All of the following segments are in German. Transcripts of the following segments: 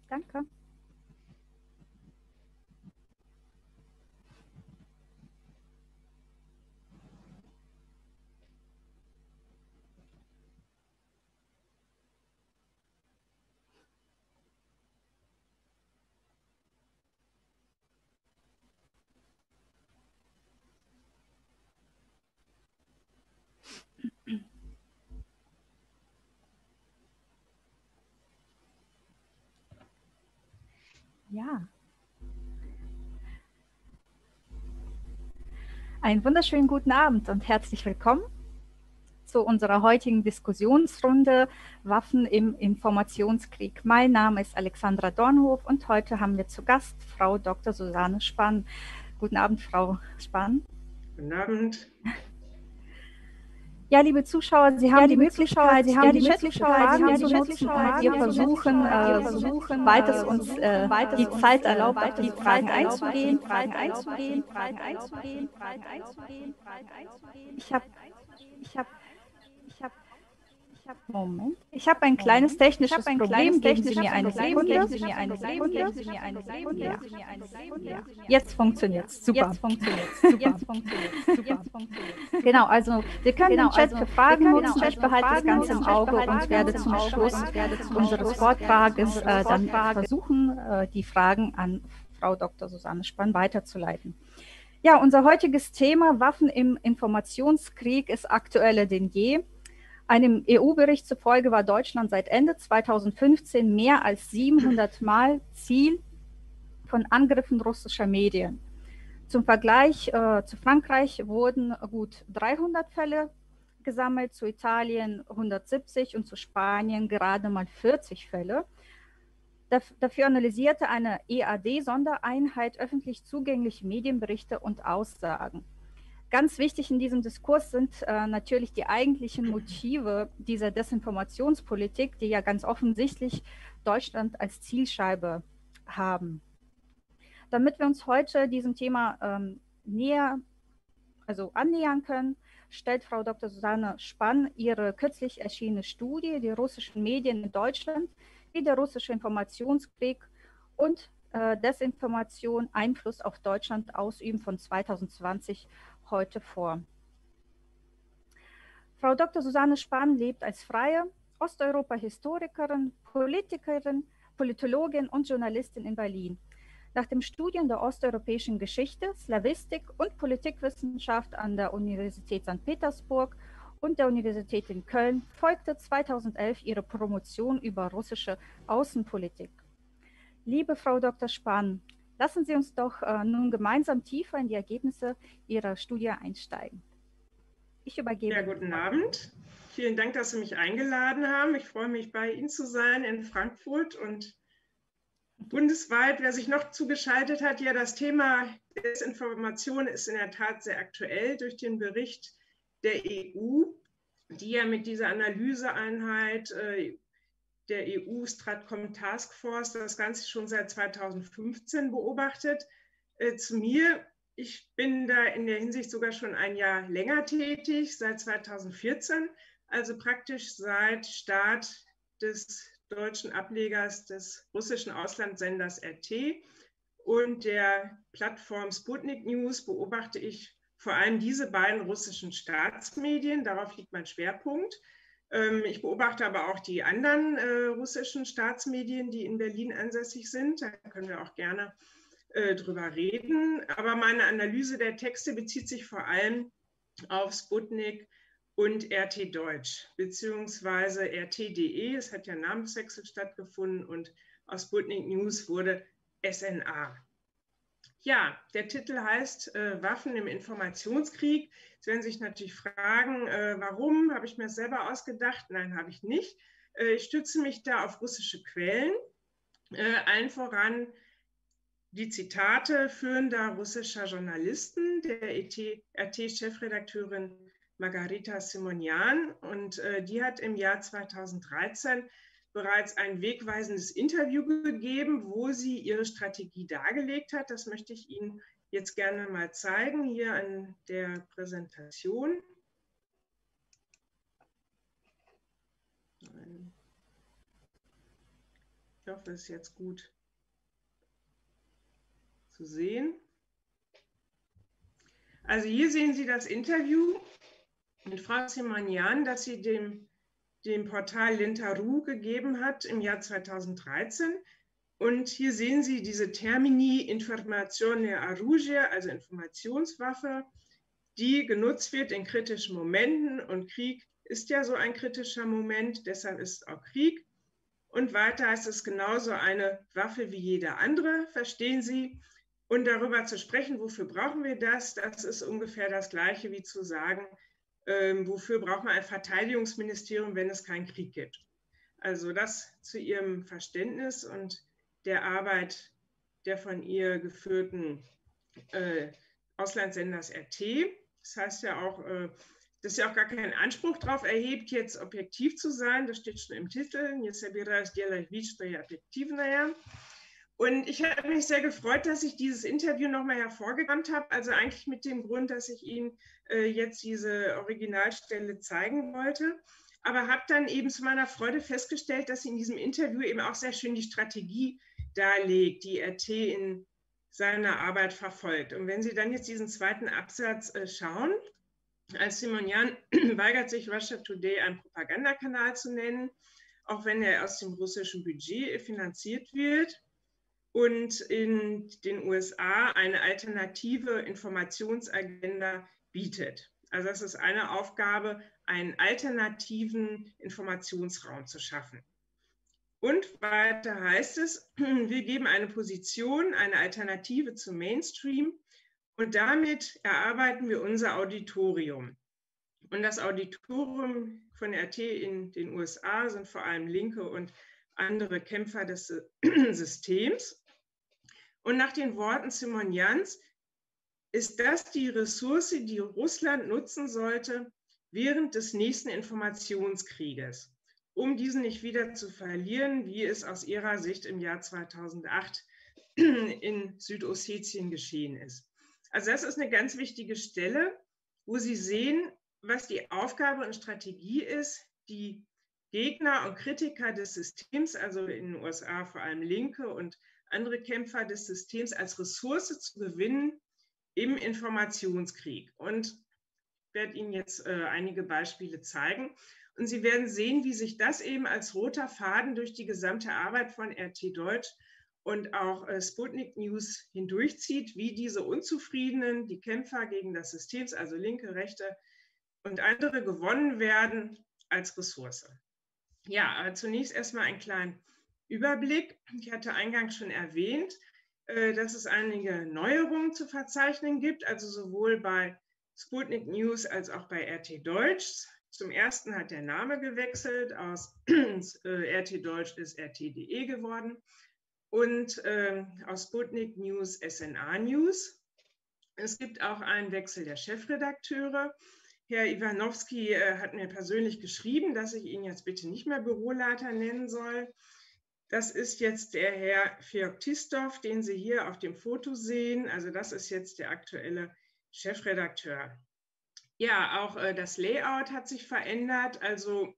Danke. Ja. Einen wunderschönen guten Abend und herzlich willkommen zu unserer heutigen Diskussionsrunde Waffen im Informationskrieg. Mein Name ist Alexandra Dornhof und heute haben wir zu Gast Frau Dr. Susanne Spann. Guten Abend, Frau Spann. Guten Abend. Ja, liebe Zuschauer, Sie haben die Möglichkeit, die Chat-Fragen zu nutzen und wir versuchen, weit es uns die Zeit erlaubt, auf die Fragen einzugehen. Moment. Ich habe ein kleines technisches Problem. Geben Sie mir eine Sekunde. Ja. Jetzt funktioniert es. Super. Genau, also wir können den Chat für Fragen nutzen. Ich behalte das Ganze im Auge und werde zum Schluss unseres Vortrages dann versuchen, die Fragen an Frau Dr. Susanne Spann weiterzuleiten. Ja, unser heutiges Thema Waffen im Informationskrieg ist aktueller denn je. Einem EU-Bericht zufolge war Deutschland seit Ende 2015 mehr als 700 Mal Ziel von Angriffen russischer Medien. Zum Vergleich zu Frankreich wurden gut 300 Fälle gesammelt, zu Italien 170 und zu Spanien gerade mal 40 Fälle. Dafür analysierte eine EAD-Sondereinheit öffentlich zugängliche Medienberichte und Aussagen. Ganz wichtig in diesem Diskurs sind natürlich die eigentlichen Motive dieser Desinformationspolitik, die ja ganz offensichtlich Deutschland als Zielscheibe haben. Damit wir uns heute diesem Thema annähern können, stellt Frau Dr. Susanne Spann ihre kürzlich erschienene Studie, die russischen Medien in Deutschland, wie der russische Informationskrieg und Desinformation Einfluss auf Deutschland ausüben von 2020 heute vor. Frau Dr. Susanne Spann lebt als freie Osteuropa-Historikerin, Politikerin, Politologin und Journalistin in Berlin. Nach dem Studium der osteuropäischen Geschichte, Slawistik und Politikwissenschaft an der Universität St. Petersburg und der Universität in Köln folgte 2011 ihre Promotion über russische Außenpolitik. Liebe Frau Dr. Spann, lassen Sie uns doch nun gemeinsam tiefer in die Ergebnisse Ihrer Studie einsteigen. Ich übergebe. Ja, guten Abend. Vielen Dank, dass Sie mich eingeladen haben. Ich freue mich, bei Ihnen zu sein in Frankfurt und bundesweit. Wer sich noch zugeschaltet hat, ja, das Thema Desinformation ist in der Tat sehr aktuell durch den Bericht der EU, die ja mit dieser Analyseeinheit der EU-Stratcom Task Force das Ganze schon seit 2015 beobachtet. Zu mir, ich bin da in der Hinsicht sogar schon ein Jahr länger tätig, seit 2014, also praktisch seit Start des deutschen Ablegers des russischen Auslandssenders RT und der Plattform Sputnik News beobachte ich vor allem diese beiden russischen Staatsmedien, darauf liegt mein Schwerpunkt. Ich beobachte aber auch die anderen russischen Staatsmedien, die in Berlin ansässig sind. Da können wir auch gerne drüber reden. Aber meine Analyse der Texte bezieht sich vor allem auf Sputnik und RT Deutsch, beziehungsweise RT.de. Es hat ja ein Namenswechsel stattgefunden und aus Sputnik News wurde SNA. Ja, der Titel heißt Waffen im Informationskrieg. Jetzt werden Sie sich natürlich fragen, warum? Habe ich mir das selber ausgedacht? Nein, habe ich nicht. Ich stütze mich da auf russische Quellen, allen voran die Zitate führender russischer Journalisten, der RT-Chefredakteurin Margarita Simonian. Und die hat im Jahr 2013 bereits ein wegweisendes Interview gegeben, wo sie ihre Strategie dargelegt hat. Das möchte ich Ihnen jetzt gerne mal zeigen, hier an der Präsentation. hoffe, es ist jetzt gut zu sehen. Also hier sehen Sie das Interview mit Frau Simonian, das sie dem Portal Lintaru gegeben hat im Jahr 2013. Und hier sehen Sie diese Termini Informazione a Ruge, also Informationswaffe, die genutzt wird in kritischen Momenten. Und Krieg ist ja so ein kritischer Moment, deshalb ist auch Krieg. Und weiter heißt es genauso eine Waffe wie jede andere, verstehen Sie? Und darüber zu sprechen, wofür brauchen wir das, das ist ungefähr das Gleiche wie zu sagen, wofür braucht man ein Verteidigungsministerium, wenn es keinen Krieg gibt. Also das zu Ihrem Verständnis und der Arbeit der von ihr geführten Auslandssenders RT. Das heißt ja auch, dass sie auch gar keinen Anspruch darauf erhebt, jetzt objektiv zu sein. Das steht schon im Titel. Und ich habe mich sehr gefreut, dass ich dieses Interview nochmal hervorgekramt habe. Also eigentlich mit dem Grund, dass ich Ihnen jetzt diese Originalstelle zeigen wollte. Aber habe dann eben zu meiner Freude festgestellt, dass sie in diesem Interview eben auch sehr schön die Strategie darlegt, die RT in seiner Arbeit verfolgt. Und wenn Sie dann jetzt diesen zweiten Absatz schauen, als Simonian weigert sich, Russia Today einen Propagandakanal zu nennen, auch wenn er aus dem russischen Budget finanziert wird und in den USA eine alternative Informationsagenda bietet. Also das ist eine Aufgabe, einen alternativen Informationsraum zu schaffen. Und weiter heißt es, wir geben eine Position, eine Alternative zum Mainstream und damit erarbeiten wir unser Auditorium. Und das Auditorium von RT in den USA sind vor allem Linke und andere Kämpfer des Systems. Und nach den Worten Simonians ist das die Ressource, die Russland nutzen sollte während des nächsten Informationskrieges, um diesen nicht wieder zu verlieren, wie es aus ihrer Sicht im Jahr 2008 in Südossetien geschehen ist. Also das ist eine ganz wichtige Stelle, wo Sie sehen, was die Aufgabe und Strategie ist, die Gegner und Kritiker des Systems, also in den USA vor allem Linke und andere Kämpfer des Systems, als Ressource zu gewinnen im Informationskrieg. Und ich werde Ihnen jetzt einige Beispiele zeigen. Und Sie werden sehen, wie sich das eben als roter Faden durch die gesamte Arbeit von RT Deutsch und auch Sputnik News hindurchzieht, wie diese Unzufriedenen, die Kämpfer gegen das System, also Linke, Rechte und andere, gewonnen werden als Ressource. Ja, zunächst erstmal einen kleinen Überblick. Ich hatte eingangs schon erwähnt, dass es einige Neuerungen zu verzeichnen gibt, also sowohl bei Sputnik News als auch bei RT Deutsch. Zum ersten hat der Name gewechselt, aus RT Deutsch ist RT.de geworden und aus Sputnik News SNA News. Es gibt auch einen Wechsel der Chefredakteure. Herr Iwanowski hat mir persönlich geschrieben, dass ich ihn jetzt bitte nicht mehr Büroleiter nennen soll. Das ist jetzt der Herr Feoktistov, den Sie hier auf dem Foto sehen. Also das ist jetzt der aktuelle Chefredakteur. Ja, auch das Layout hat sich verändert. Also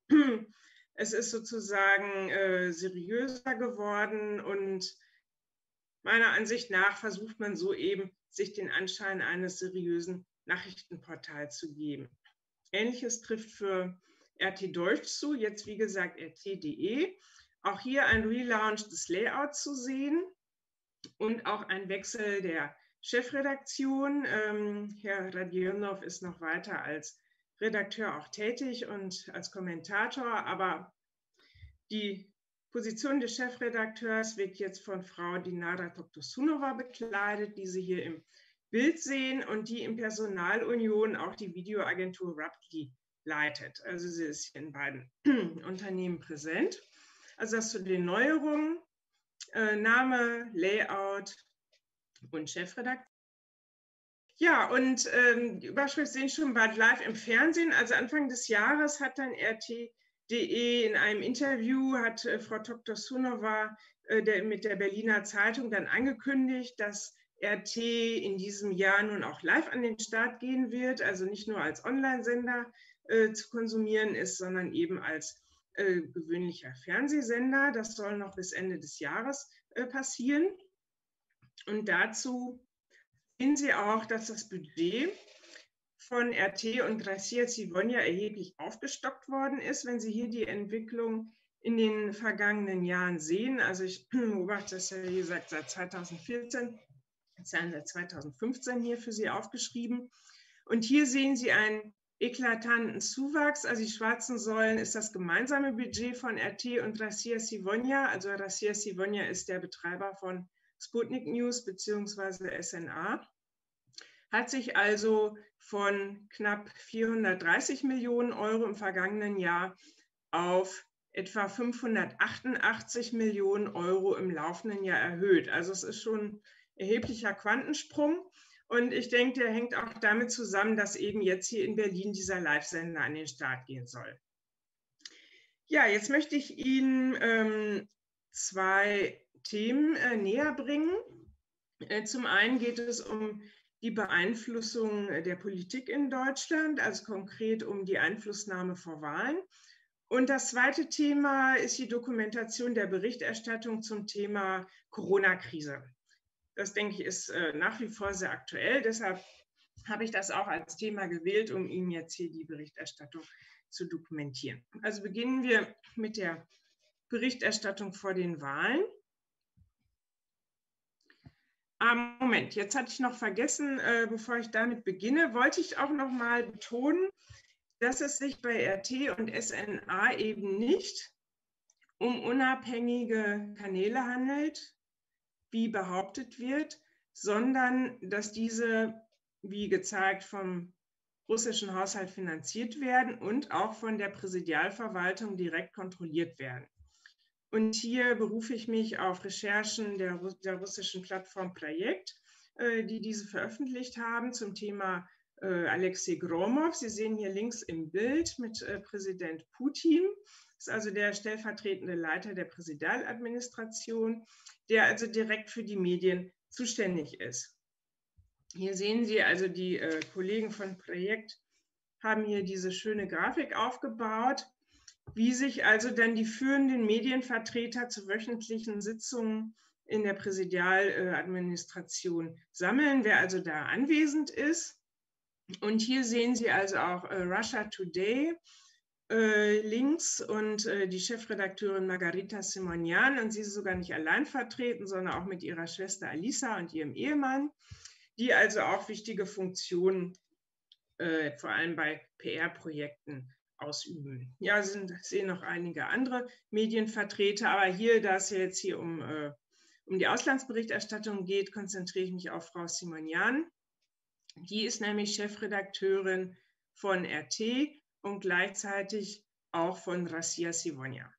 es ist sozusagen seriöser geworden und meiner Ansicht nach versucht man so eben, sich den Anschein eines seriösen Nachrichtenportals zu geben. Ähnliches trifft für RT Deutsch zu, jetzt wie gesagt RT.de. Auch hier ein Relaunch des Layouts zu sehen und auch ein Wechsel der Chefredaktion. Herr Radionov ist noch weiter als Redakteur auch tätig und als Kommentator, aber die Position des Chefredakteurs wird jetzt von Frau Dinara Toktosunova bekleidet, die Sie hier im Bild sehen und die in Personalunion auch die Videoagentur Ruptly leitet. Also sie ist hier in beiden Unternehmen präsent. Also das zu den Neuerungen, Name, Layout und Chefredakteur. Ja, und die Überschrift sehen schon bald live im Fernsehen. Also Anfang des Jahres hat dann RT.de in einem Interview, hat Frau Toktosunova mit der Berliner Zeitung dann angekündigt, dass RT in diesem Jahr nun auch live an den Start gehen wird, also nicht nur als Online-Sender zu konsumieren ist, sondern eben als gewöhnlicher Fernsehsender. Das soll noch bis Ende des Jahres passieren. Und dazu sehen Sie auch, dass das Budget von RT und Gracia Zivonia erheblich aufgestockt worden ist. Wenn Sie hier die Entwicklung in den vergangenen Jahren sehen, also ich beobachte das ja, wie gesagt, seit 2014, seit 2015 hier für Sie aufgeschrieben. Und hier sehen Sie einen eklatanten Zuwachs. Also die schwarzen Säulen ist das gemeinsame Budget von RT und Gracia Zivonia. Also Gracia Zivonia ist der Betreiber von Sputnik News bzw. SNA. Hat sich also von knapp 430 Millionen Euro im vergangenen Jahr auf etwa 588 Millionen Euro im laufenden Jahr erhöht. Also es ist schon ein erheblicher Quantensprung. Und ich denke, der hängt auch damit zusammen, dass eben jetzt hier in Berlin dieser Live-Sender an den Start gehen soll. Ja, jetzt möchte ich Ihnen zwei Themen näher bringen. Zum einen geht es um die Beeinflussung der Politik in Deutschland, also konkret um die Einflussnahme vor Wahlen. Und das zweite Thema ist die Dokumentation der Berichterstattung zum Thema Corona-Krise. Das, denke ich, ist nach wie vor sehr aktuell. Deshalb habe ich das auch als Thema gewählt, um Ihnen jetzt hier die Berichterstattung zu dokumentieren. Also beginnen wir mit der Berichterstattung vor den Wahlen. Moment, jetzt hatte ich noch vergessen, bevor ich damit beginne, wollte ich auch noch mal betonen, dass es sich bei RT und SNA eben nicht um unabhängige Kanäle handelt, wie behauptet wird, sondern dass diese, wie gezeigt, vom russischen Haushalt finanziert werden und auch von der Präsidialverwaltung direkt kontrolliert werden. Und hier berufe ich mich auf Recherchen der russischen Plattform Projekt, die diese veröffentlicht haben zum Thema Alexei Gromov. Sie sehen hier links im Bild mit Präsident Putin. Das ist also der stellvertretende Leiter der Präsidialadministration, der also direkt für die Medien zuständig ist. Hier sehen Sie also, die Kollegen von Projekt haben hier diese schöne Grafik aufgebaut, wie sich also dann die führenden Medienvertreter zu wöchentlichen Sitzungen in der Präsidialadministration sammeln, wer also da anwesend ist. Und hier sehen Sie also auch Russia Today links und die Chefredakteurin Margarita Simonian, und sie ist sogar nicht allein vertreten, sondern auch mit ihrer Schwester Alisa und ihrem Ehemann, die also auch wichtige Funktionen vor allem bei PR-Projekten ausüben. Ja, sehen noch einige andere Medienvertreter, aber hier, da es jetzt hier um die Auslandsberichterstattung geht, konzentriere ich mich auf Frau Simonian. Die ist nämlich Chefredakteurin von RT und gleichzeitig auch von Gracia Zivonia.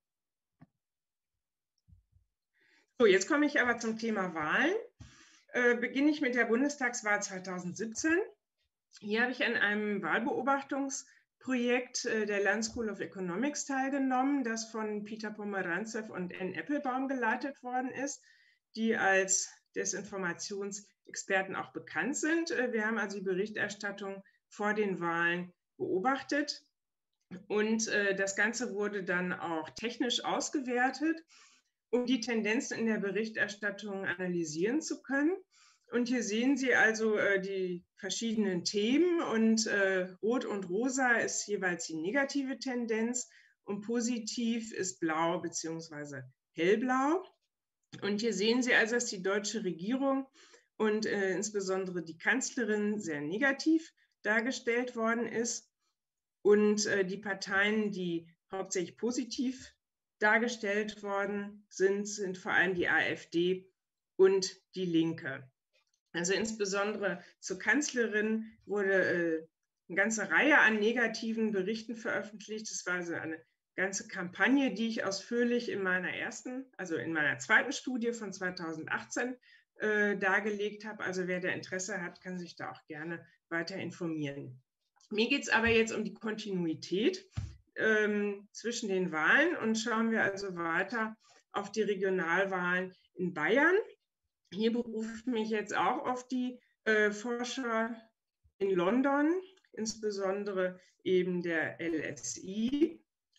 So, jetzt komme ich aber zum Thema Wahlen. Beginne ich mit der Bundestagswahl 2017. Hier habe ich an einem Wahlbeobachtungsprojekt der London School of Economics teilgenommen, das von Peter Pomerantsev und Anne Applebaum geleitet worden ist, die als Desinformationsexperten auch bekannt sind. Wir haben also die Berichterstattung vor den Wahlen beobachtet und das Ganze wurde dann auch technisch ausgewertet, um die Tendenzen in der Berichterstattung analysieren zu können. Und hier sehen Sie also die verschiedenen Themen und rot und rosa ist jeweils die negative Tendenz und positiv ist blau bzw. hellblau. Und hier sehen Sie also, dass die deutsche Regierung und insbesondere die Kanzlerin sehr negativ dargestellt worden ist. Und die Parteien, die hauptsächlich positiv dargestellt worden sind vor allem die AfD und die Linke. Also insbesondere zur Kanzlerin wurde eine ganze Reihe an negativen Berichten veröffentlicht. Das war also eine ganze Kampagne, die ich ausführlich in meiner zweiten Studie von 2018 dargelegt habe. Also wer da Interesse hat, kann sich da auch gerne weiter informieren. Mir geht es aber jetzt um die Kontinuität zwischen den Wahlen und schauen wir also weiter auf die Regionalwahlen in Bayern. Hier berufe ich mich jetzt auch auf die Forscher in London, insbesondere eben der LSI.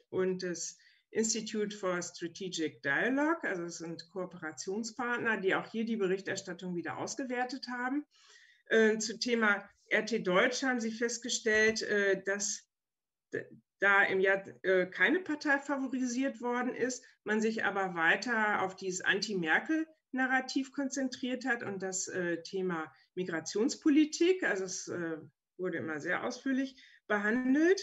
und das Institute for Strategic Dialogue, also es sind Kooperationspartner, die auch hier die Berichterstattung wieder ausgewertet haben. Zu Thema RT Deutsch haben sie festgestellt, dass da im Jahr keine Partei favorisiert worden ist, man sich aber weiter auf dieses Anti-Merkel-Narrativ konzentriert hat und das Thema Migrationspolitik, also es wurde immer sehr ausführlich behandelt.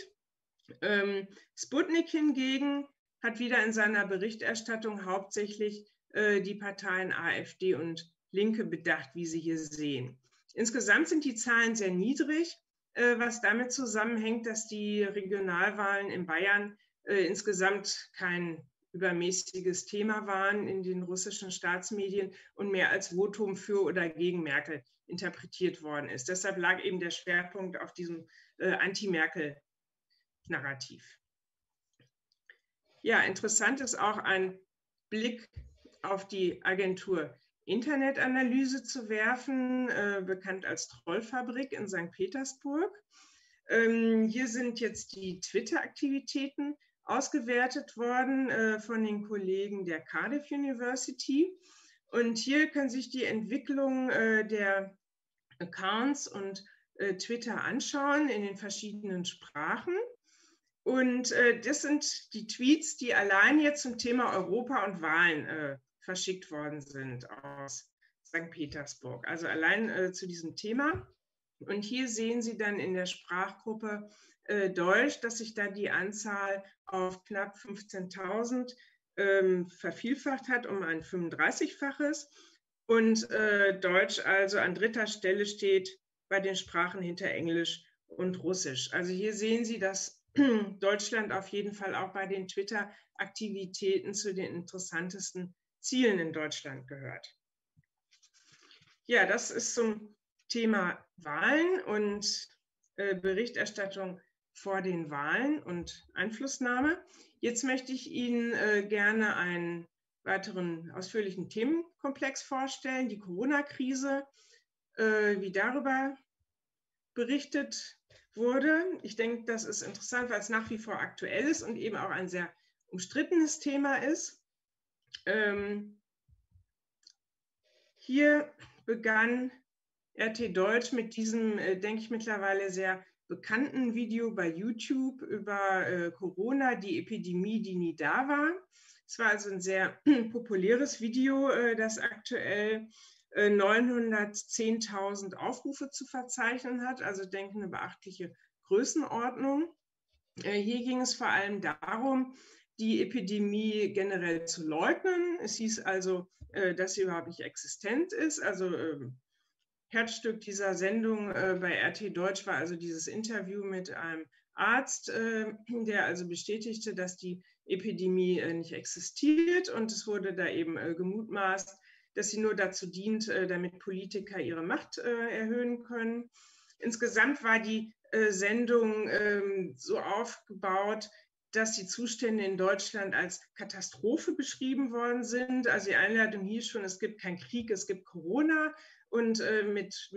Sputnik hingegen hat wieder in seiner Berichterstattung hauptsächlich die Parteien AfD und Linke bedacht, wie Sie hier sehen. Insgesamt sind die Zahlen sehr niedrig, was damit zusammenhängt, dass die Regionalwahlen in Bayern insgesamt kein übermäßiges Thema waren in den russischen Staatsmedien und mehr als Votum für oder gegen Merkel interpretiert worden ist. Deshalb lag eben der Schwerpunkt auf diesem Anti-Merkel-Narrativ. Ja, interessant ist auch ein Blick auf die Agentur Internetanalyse zu werfen, bekannt als Trollfabrik in St. Petersburg. Hier sind jetzt die Twitter-Aktivitäten ausgewertet worden von den Kollegen der Cardiff University. Und hier kann sich die Entwicklung der Accounts und Twitter anschauen in den verschiedenen Sprachen. Und das sind die Tweets, die allein jetzt zum Thema Europa und Wahlen verschickt worden sind aus St. Petersburg. Also allein zu diesem Thema. Und hier sehen Sie dann in der Sprachgruppe Deutsch, dass sich da die Anzahl auf knapp 15.000 vervielfacht hat, um ein 35-faches. Und Deutsch also an dritter Stelle steht bei den Sprachen hinter Englisch und Russisch. Also hier sehen Sie, dass Deutschland auf jeden Fall auch bei den Twitter-Aktivitäten zu den interessantesten Zielen in Deutschland gehört. Ja, das ist zum Thema Wahlen und Berichterstattung vor den Wahlen und Einflussnahme. Jetzt möchte ich Ihnen gerne einen weiteren ausführlichen Themenkomplex vorstellen, die Corona-Krise, wie darüber berichtet wurde. Ich denke, das ist interessant, weil es nach wie vor aktuell ist und eben auch ein sehr umstrittenes Thema ist. Hier begann RT Deutsch mit diesem, denke ich, mittlerweile sehr bekannten Video bei YouTube über Corona, die Epidemie, die nie da war. Es war also ein sehr populäres Video, das aktuell 910.000 Aufrufe zu verzeichnen hat, also denke eine beachtliche Größenordnung. Hier ging es vor allem darum, die Epidemie generell zu leugnen. Es hieß also, dass sie überhaupt nicht existent ist. Also Herzstück dieser Sendung bei RT Deutsch war also dieses Interview mit einem Arzt, der also bestätigte, dass die Epidemie nicht existiert. Und es wurde da eben gemutmaßt, dass sie nur dazu dient, damit Politiker ihre Macht erhöhen können. Insgesamt war die Sendung so aufgebaut, dass die Zustände in Deutschland als Katastrophe beschrieben worden sind. Also die Einleitung hieß schon, es gibt keinen Krieg, es gibt Corona. Und mit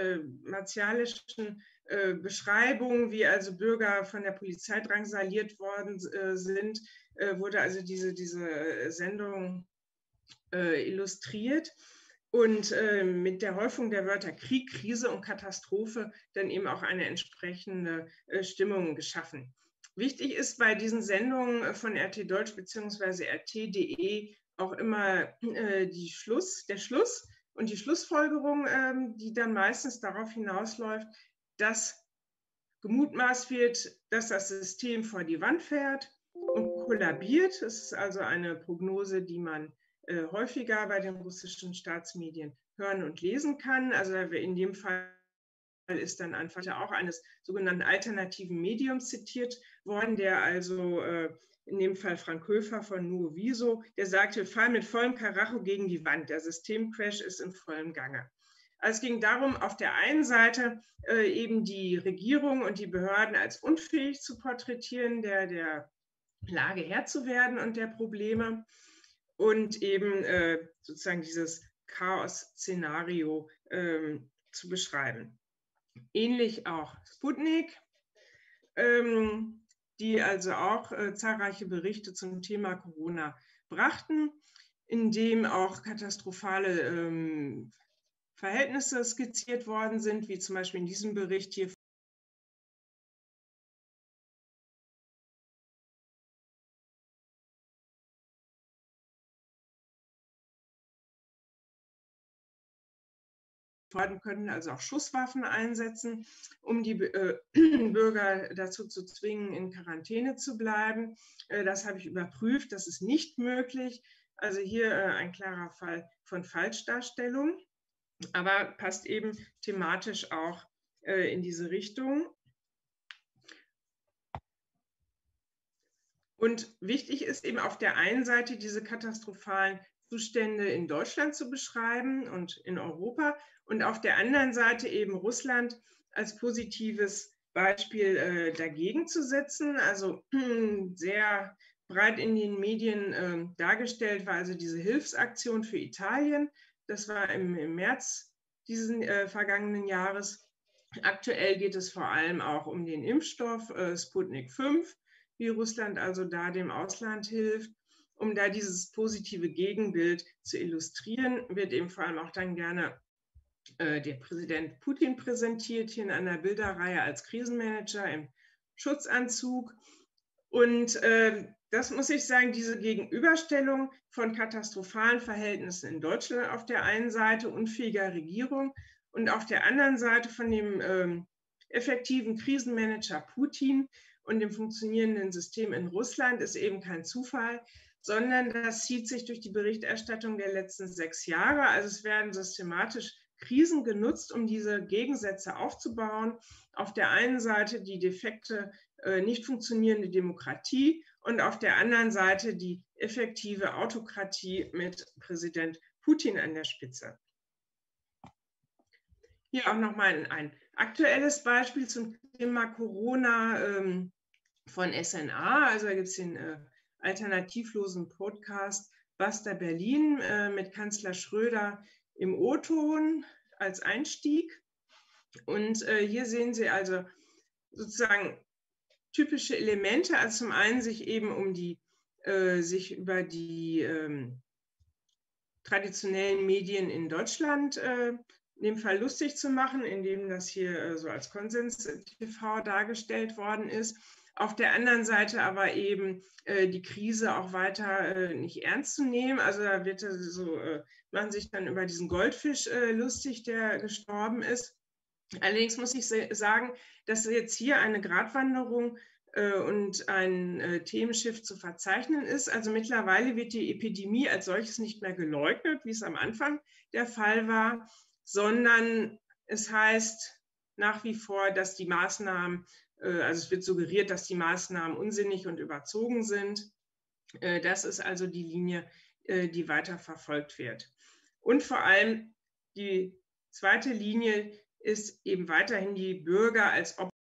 martialischen Beschreibungen, wie also Bürger von der Polizei drangsaliert worden sind, wurde also diese Sendung illustriert. Und mit der Häufung der Wörter Krieg, Krise und Katastrophe dann eben auch eine entsprechende Stimmung geschaffen. Wichtig ist bei diesen Sendungen von RT Deutsch bzw. RT.de auch immer der Schluss und die Schlussfolgerung, die dann meistens darauf hinausläuft, dass gemutmaßt wird, dass das System vor die Wand fährt und kollabiert. Das ist also eine Prognose, die man häufiger bei den russischen Staatsmedien hören und lesen kann. Also in dem Fall ist dann einfach auch eines sogenannten alternativen Mediums zitiert worden, der also in dem Fall Frank Höfer von Nuoviso, der sagte, wir fallen mit vollem Karacho gegen die Wand, der Systemcrash ist in vollem Gange. Also es ging darum, auf der einen Seite eben die Regierung und die Behörden als unfähig zu porträtieren, der Lage Herr zu werden und der Probleme und eben sozusagen dieses Chaos-Szenario zu beschreiben. Ähnlich auch Sputnik. die also auch zahlreiche Berichte zum Thema Corona brachten, in dem auch katastrophale Verhältnisse skizziert worden sind, wie zum Beispiel in diesem Bericht hier werden können, also auch Schusswaffen einsetzen, um die Bürger dazu zu zwingen, in Quarantäne zu bleiben. Das habe ich überprüft, das ist nicht möglich. Also hier ein klarer Fall von Falschdarstellung, aber passt eben thematisch auch in diese Richtung. Und wichtig ist eben auf der einen Seite diese katastrophalen Zustände in Deutschland zu beschreiben und in Europa und auf der anderen Seite eben Russland als positives Beispiel dagegen zu setzen. Also sehr breit in den Medien dargestellt war also diese Hilfsaktion für Italien. Das war im März diesen vergangenen Jahres. Aktuell geht es vor allem auch um den Impfstoff Sputnik 5, wie Russland also da dem Ausland hilft. Um da dieses positive Gegenbild zu illustrieren, wird eben vor allem auch dann gerne der Präsident Putin präsentiert, hier in einer Bilderreihe als Krisenmanager im Schutzanzug. Und das muss ich sagen, diese Gegenüberstellung von katastrophalen Verhältnissen in Deutschland auf der einen Seite, unfähiger Regierung, und auf der anderen Seite von dem effektiven Krisenmanager Putin und dem funktionierenden System in Russland ist eben kein Zufall, sondern das zieht sich durch die Berichterstattung der letzten 6 Jahre. Also es werden systematisch Krisen genutzt, um diese Gegensätze aufzubauen. Auf der einen Seite die defekte, nicht funktionierende Demokratie und auf der anderen Seite die effektive Autokratie mit Präsident Putin an der Spitze. Hier auch nochmal ein aktuelles Beispiel zum Thema Corona von SNA. Also da gibt es den alternativlosen Podcast Basta Berlin mit Kanzler Schröder im O-Ton als Einstieg. Und hier sehen Sie also sozusagen typische Elemente, also zum einen sich eben sich über die traditionellen Medien in Deutschland in dem Fall lustig zu machen, indem das hier so als Konsens-TV dargestellt worden ist. Auf der anderen Seite aber eben die Krise auch weiter nicht ernst zu nehmen. Also da wird man sich dann über diesen Goldfisch lustig, der gestorben ist. Allerdings muss ich sagen, dass jetzt hier eine Gratwanderung und ein Themenschiff zu verzeichnen ist. Also mittlerweile wird die Epidemie als solches nicht mehr geleugnet, wie es am Anfang der Fall war, sondern es heißt nach wie vor, dass die Maßnahmen, also es wird suggeriert, dass die Maßnahmen unsinnig und überzogen sind. Das ist also die Linie, die weiter verfolgt wird. Und vor allem die zweite Linie ist eben weiterhin die Bürger als Opfer.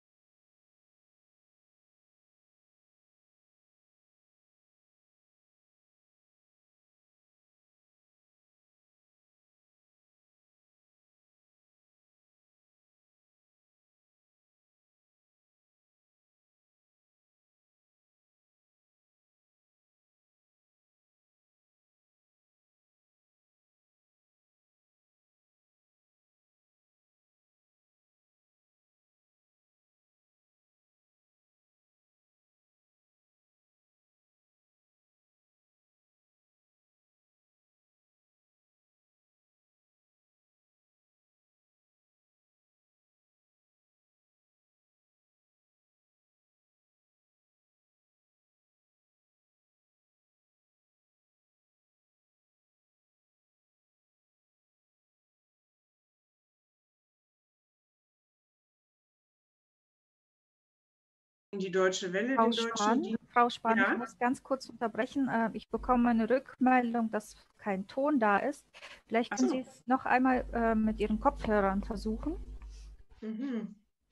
Die Deutsche Welle, Frau Spahn, ja? Ich muss ganz kurz unterbrechen. Ich bekomme eine Rückmeldung, dass kein Ton da ist. Vielleicht können Sie es noch einmal mit Ihren Kopfhörern versuchen. Mhm.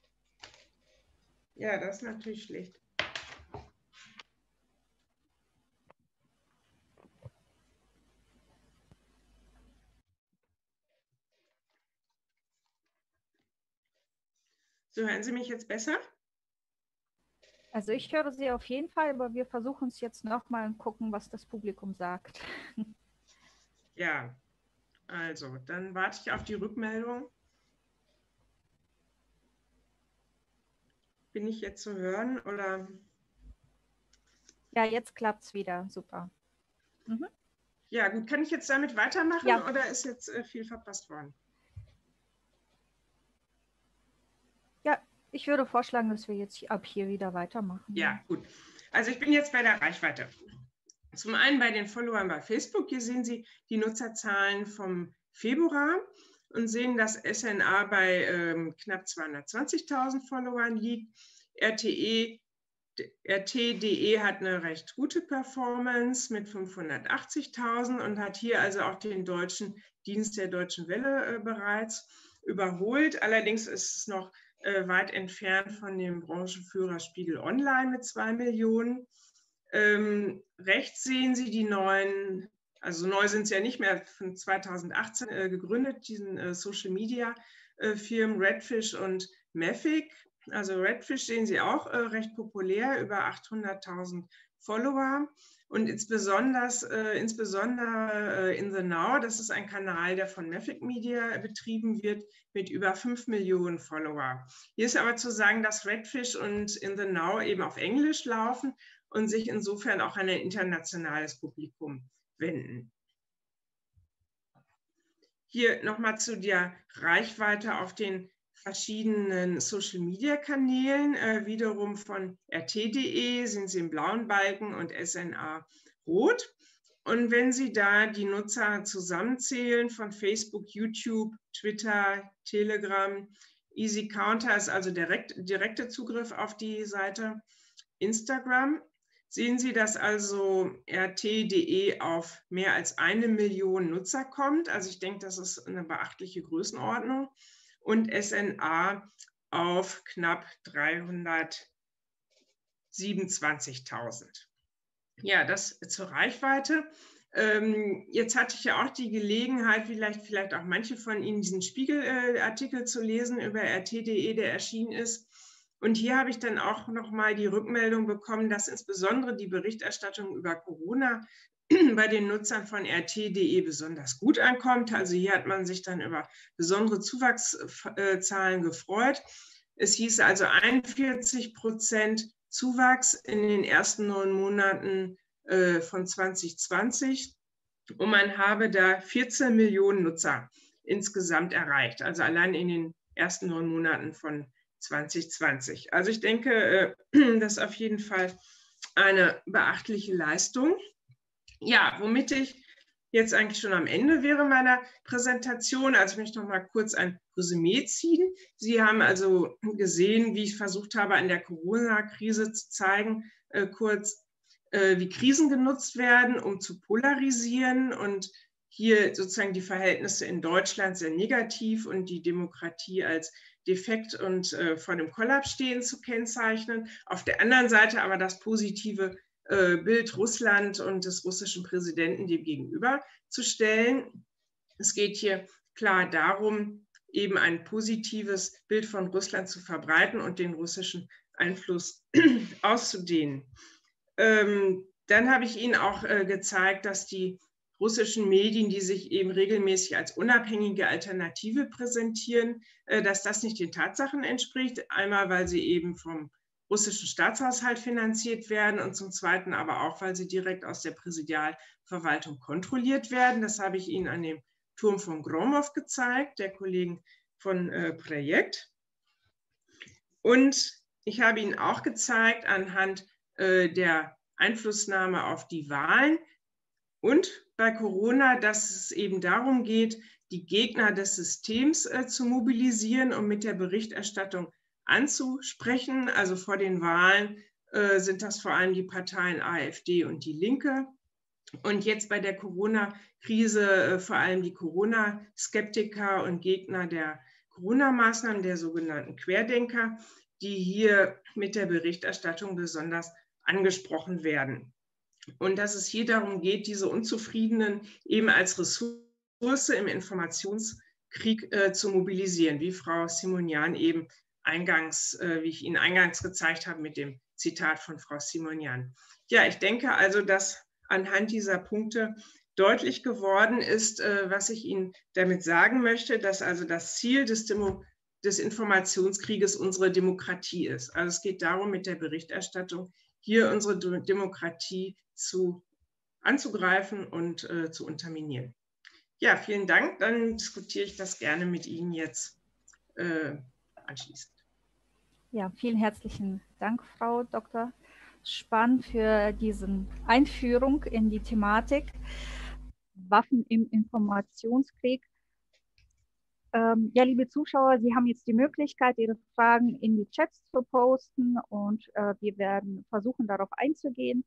Ja, das ist natürlich schlecht. So, hören Sie mich jetzt besser? Also ich höre Sie auf jeden Fall, aber wir versuchen es jetzt nochmal und gucken, was das Publikum sagt. Ja, also dann warte ich auf die Rückmeldung. Bin ich jetzt zu hören oder? Ja, jetzt klappt es wieder. Super. Mhm. Ja, gut. Kann ich jetzt damit weitermachen oder ist jetzt viel verpasst worden? Ja, ich würde vorschlagen, dass wir jetzt ab hier wieder weitermachen. Ja, gut. Also ich bin jetzt bei der Reichweite. Zum einen bei den Followern bei Facebook. Hier sehen Sie die Nutzerzahlen vom Februar und sehen, dass SNA bei knapp 220.000 Followern liegt. RT.de hat eine recht gute Performance mit 580.000 und hat hier also auch den deutschen Dienst der Deutschen Welle bereits überholt. Allerdings ist es noch weit entfernt von dem Branchenführer Spiegel Online mit 2 Millionen. Rechts sehen Sie die neuen, also neu sind sie ja nicht mehr, von 2018 gegründet, diesen Social-Media-Firmen Redfish und Mavic. Also Redfish sehen Sie auch recht populär, über 800.000 Follower. Und insbesondere In the Now, das ist ein Kanal, der von Mavic Media betrieben wird, mit über 5 Millionen Follower. Hier ist aber zu sagen, dass Redfish und In the Now eben auf Englisch laufen und sich insofern auch an ein internationales Publikum wenden. Hier nochmal zu der Reichweite auf den verschiedenen Social-Media-Kanälen, wiederum von RT.de sind Sie im blauen Balken und SNA rot. Und wenn Sie da die Nutzer zusammenzählen von Facebook, YouTube, Twitter, Telegram, Easy Counter ist also direkter Zugriff auf die Seite, Instagram, sehen Sie, dass also RT.de auf mehr als 1 Million Nutzer kommt. Also ich denke, das ist eine beachtliche Größenordnung. Und SNA auf knapp 327.000. Ja, das zur Reichweite. Jetzt hatte ich ja auch die Gelegenheit, vielleicht auch manche von Ihnen diesen Spiegel-Artikel zu lesen über RT.de, der erschienen ist. Und hier habe ich dann auch nochmal die Rückmeldung bekommen, dass insbesondere die Berichterstattung über Corona bei den Nutzern von RT.de besonders gut ankommt. Also hier hat man sich dann über besondere Zuwachszahlen gefreut. Es hieß also 41% Zuwachs in den ersten 9 Monaten von 2020 und man habe da 14 Millionen Nutzer insgesamt erreicht, also allein in den ersten 9 Monaten von 2020. Also ich denke, das ist auf jeden Fall eine beachtliche Leistung. Ja, womit ich jetzt eigentlich schon am Ende wäre meiner Präsentation. Also ich möchte noch mal kurz ein Resümee ziehen. Sie haben also gesehen, wie ich versucht habe, an der Corona-Krise zu zeigen, wie Krisen genutzt werden, um zu polarisieren und hier sozusagen die Verhältnisse in Deutschland sehr negativ und die Demokratie als defekt und vor dem Kollaps stehen zu kennzeichnen. Auf der anderen Seite aber das positive Bild Russland und des russischen Präsidenten dem gegenüber zu stellen. Es geht hier klar darum, eben ein positives Bild von Russland zu verbreiten und den russischen Einfluss auszudehnen. Dann habe ich Ihnen auch gezeigt, dass die russischen Medien, die sich eben regelmäßig als unabhängige Alternative präsentieren, dass das nicht den Tatsachen entspricht. Einmal, weil sie eben vom russischen Staatshaushalt finanziert werden und zum Zweiten aber auch, weil sie direkt aus der Präsidialverwaltung kontrolliert werden. Das habe ich Ihnen an dem Turm von Gromov gezeigt, der Kollegen von Projekt. Und ich habe Ihnen auch gezeigt anhand der Einflussnahme auf die Wahlen und bei Corona, dass es eben darum geht, die Gegner des Systems zu mobilisieren und mit der Berichterstattung anzusprechen. Also vor den Wahlen sind das vor allem die Parteien AfD und die Linke. Und jetzt bei der Corona-Krise vor allem die Corona-Skeptiker und Gegner der Corona-Maßnahmen, der sogenannten Querdenker, die hier mit der Berichterstattung besonders angesprochen werden. Und dass es hier darum geht, diese Unzufriedenen eben als Ressource im Informationskrieg zu mobilisieren, wie Frau Simonian eben wie ich Ihnen eingangs gezeigt habe mit dem Zitat von Frau Simonian. Ja, ich denke also, dass anhand dieser Punkte deutlich geworden ist, was ich Ihnen damit sagen möchte, dass also das Ziel des Informationskrieges unsere Demokratie ist. Also es geht darum, mit der Berichterstattung hier unsere Demokratie anzugreifen und zu unterminieren. Ja, vielen Dank. Dann diskutiere ich das gerne mit Ihnen jetzt anschließend. Ja, vielen herzlichen Dank, Frau Dr. Spahn, für diese Einführung in die Thematik Waffen im Informationskrieg. Ja, liebe Zuschauer, Sie haben jetzt die Möglichkeit, Ihre Fragen in die Chats zu posten und wir werden versuchen, darauf einzugehen.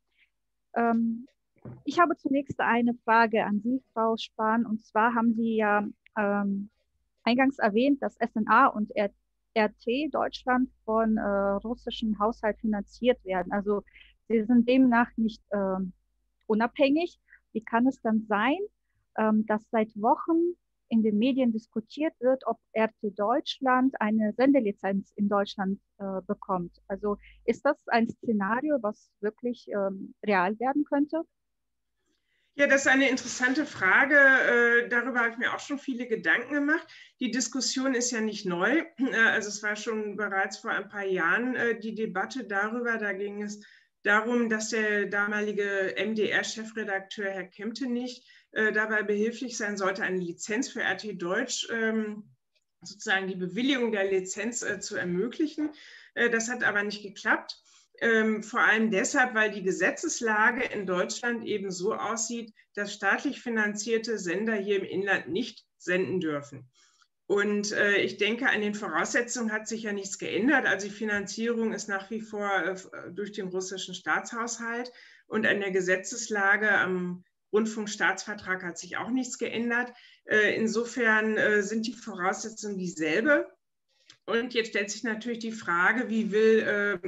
Ich habe zunächst eine Frage an Sie, Frau Spahn, und zwar haben Sie ja eingangs erwähnt, dass SNA und RT Deutschland von russischen Haushalt finanziert werden. Also sie sind demnach nicht unabhängig. Wie kann es dann sein, dass seit Wochen in den Medien diskutiert wird, ob RT Deutschland eine Sendelizenz in Deutschland bekommt? Also ist das ein Szenario, was wirklich real werden könnte? Ja, das ist eine interessante Frage. Darüber habe ich mir auch schon viele Gedanken gemacht. Die Diskussion ist ja nicht neu. Also es war schon bereits vor ein paar Jahren die Debatte darüber. Da ging es darum, dass der damalige MDR-Chefredakteur Herr Kempenich dabei behilflich sein sollte, eine Lizenz für RT Deutsch, sozusagen die Bewilligung der Lizenz zu ermöglichen. Das hat aber nicht geklappt. Vor allem deshalb, weil die Gesetzeslage in Deutschland eben so aussieht, dass staatlich finanzierte Sender hier im Inland nicht senden dürfen. Und ich denke, an den Voraussetzungen hat sich ja nichts geändert. Also die Finanzierung ist nach wie vor durch den russischen Staatshaushalt und an der Gesetzeslage am Rundfunkstaatsvertrag hat sich auch nichts geändert. Insofern sind die Voraussetzungen dieselbe. Und jetzt stellt sich natürlich die Frage, wie will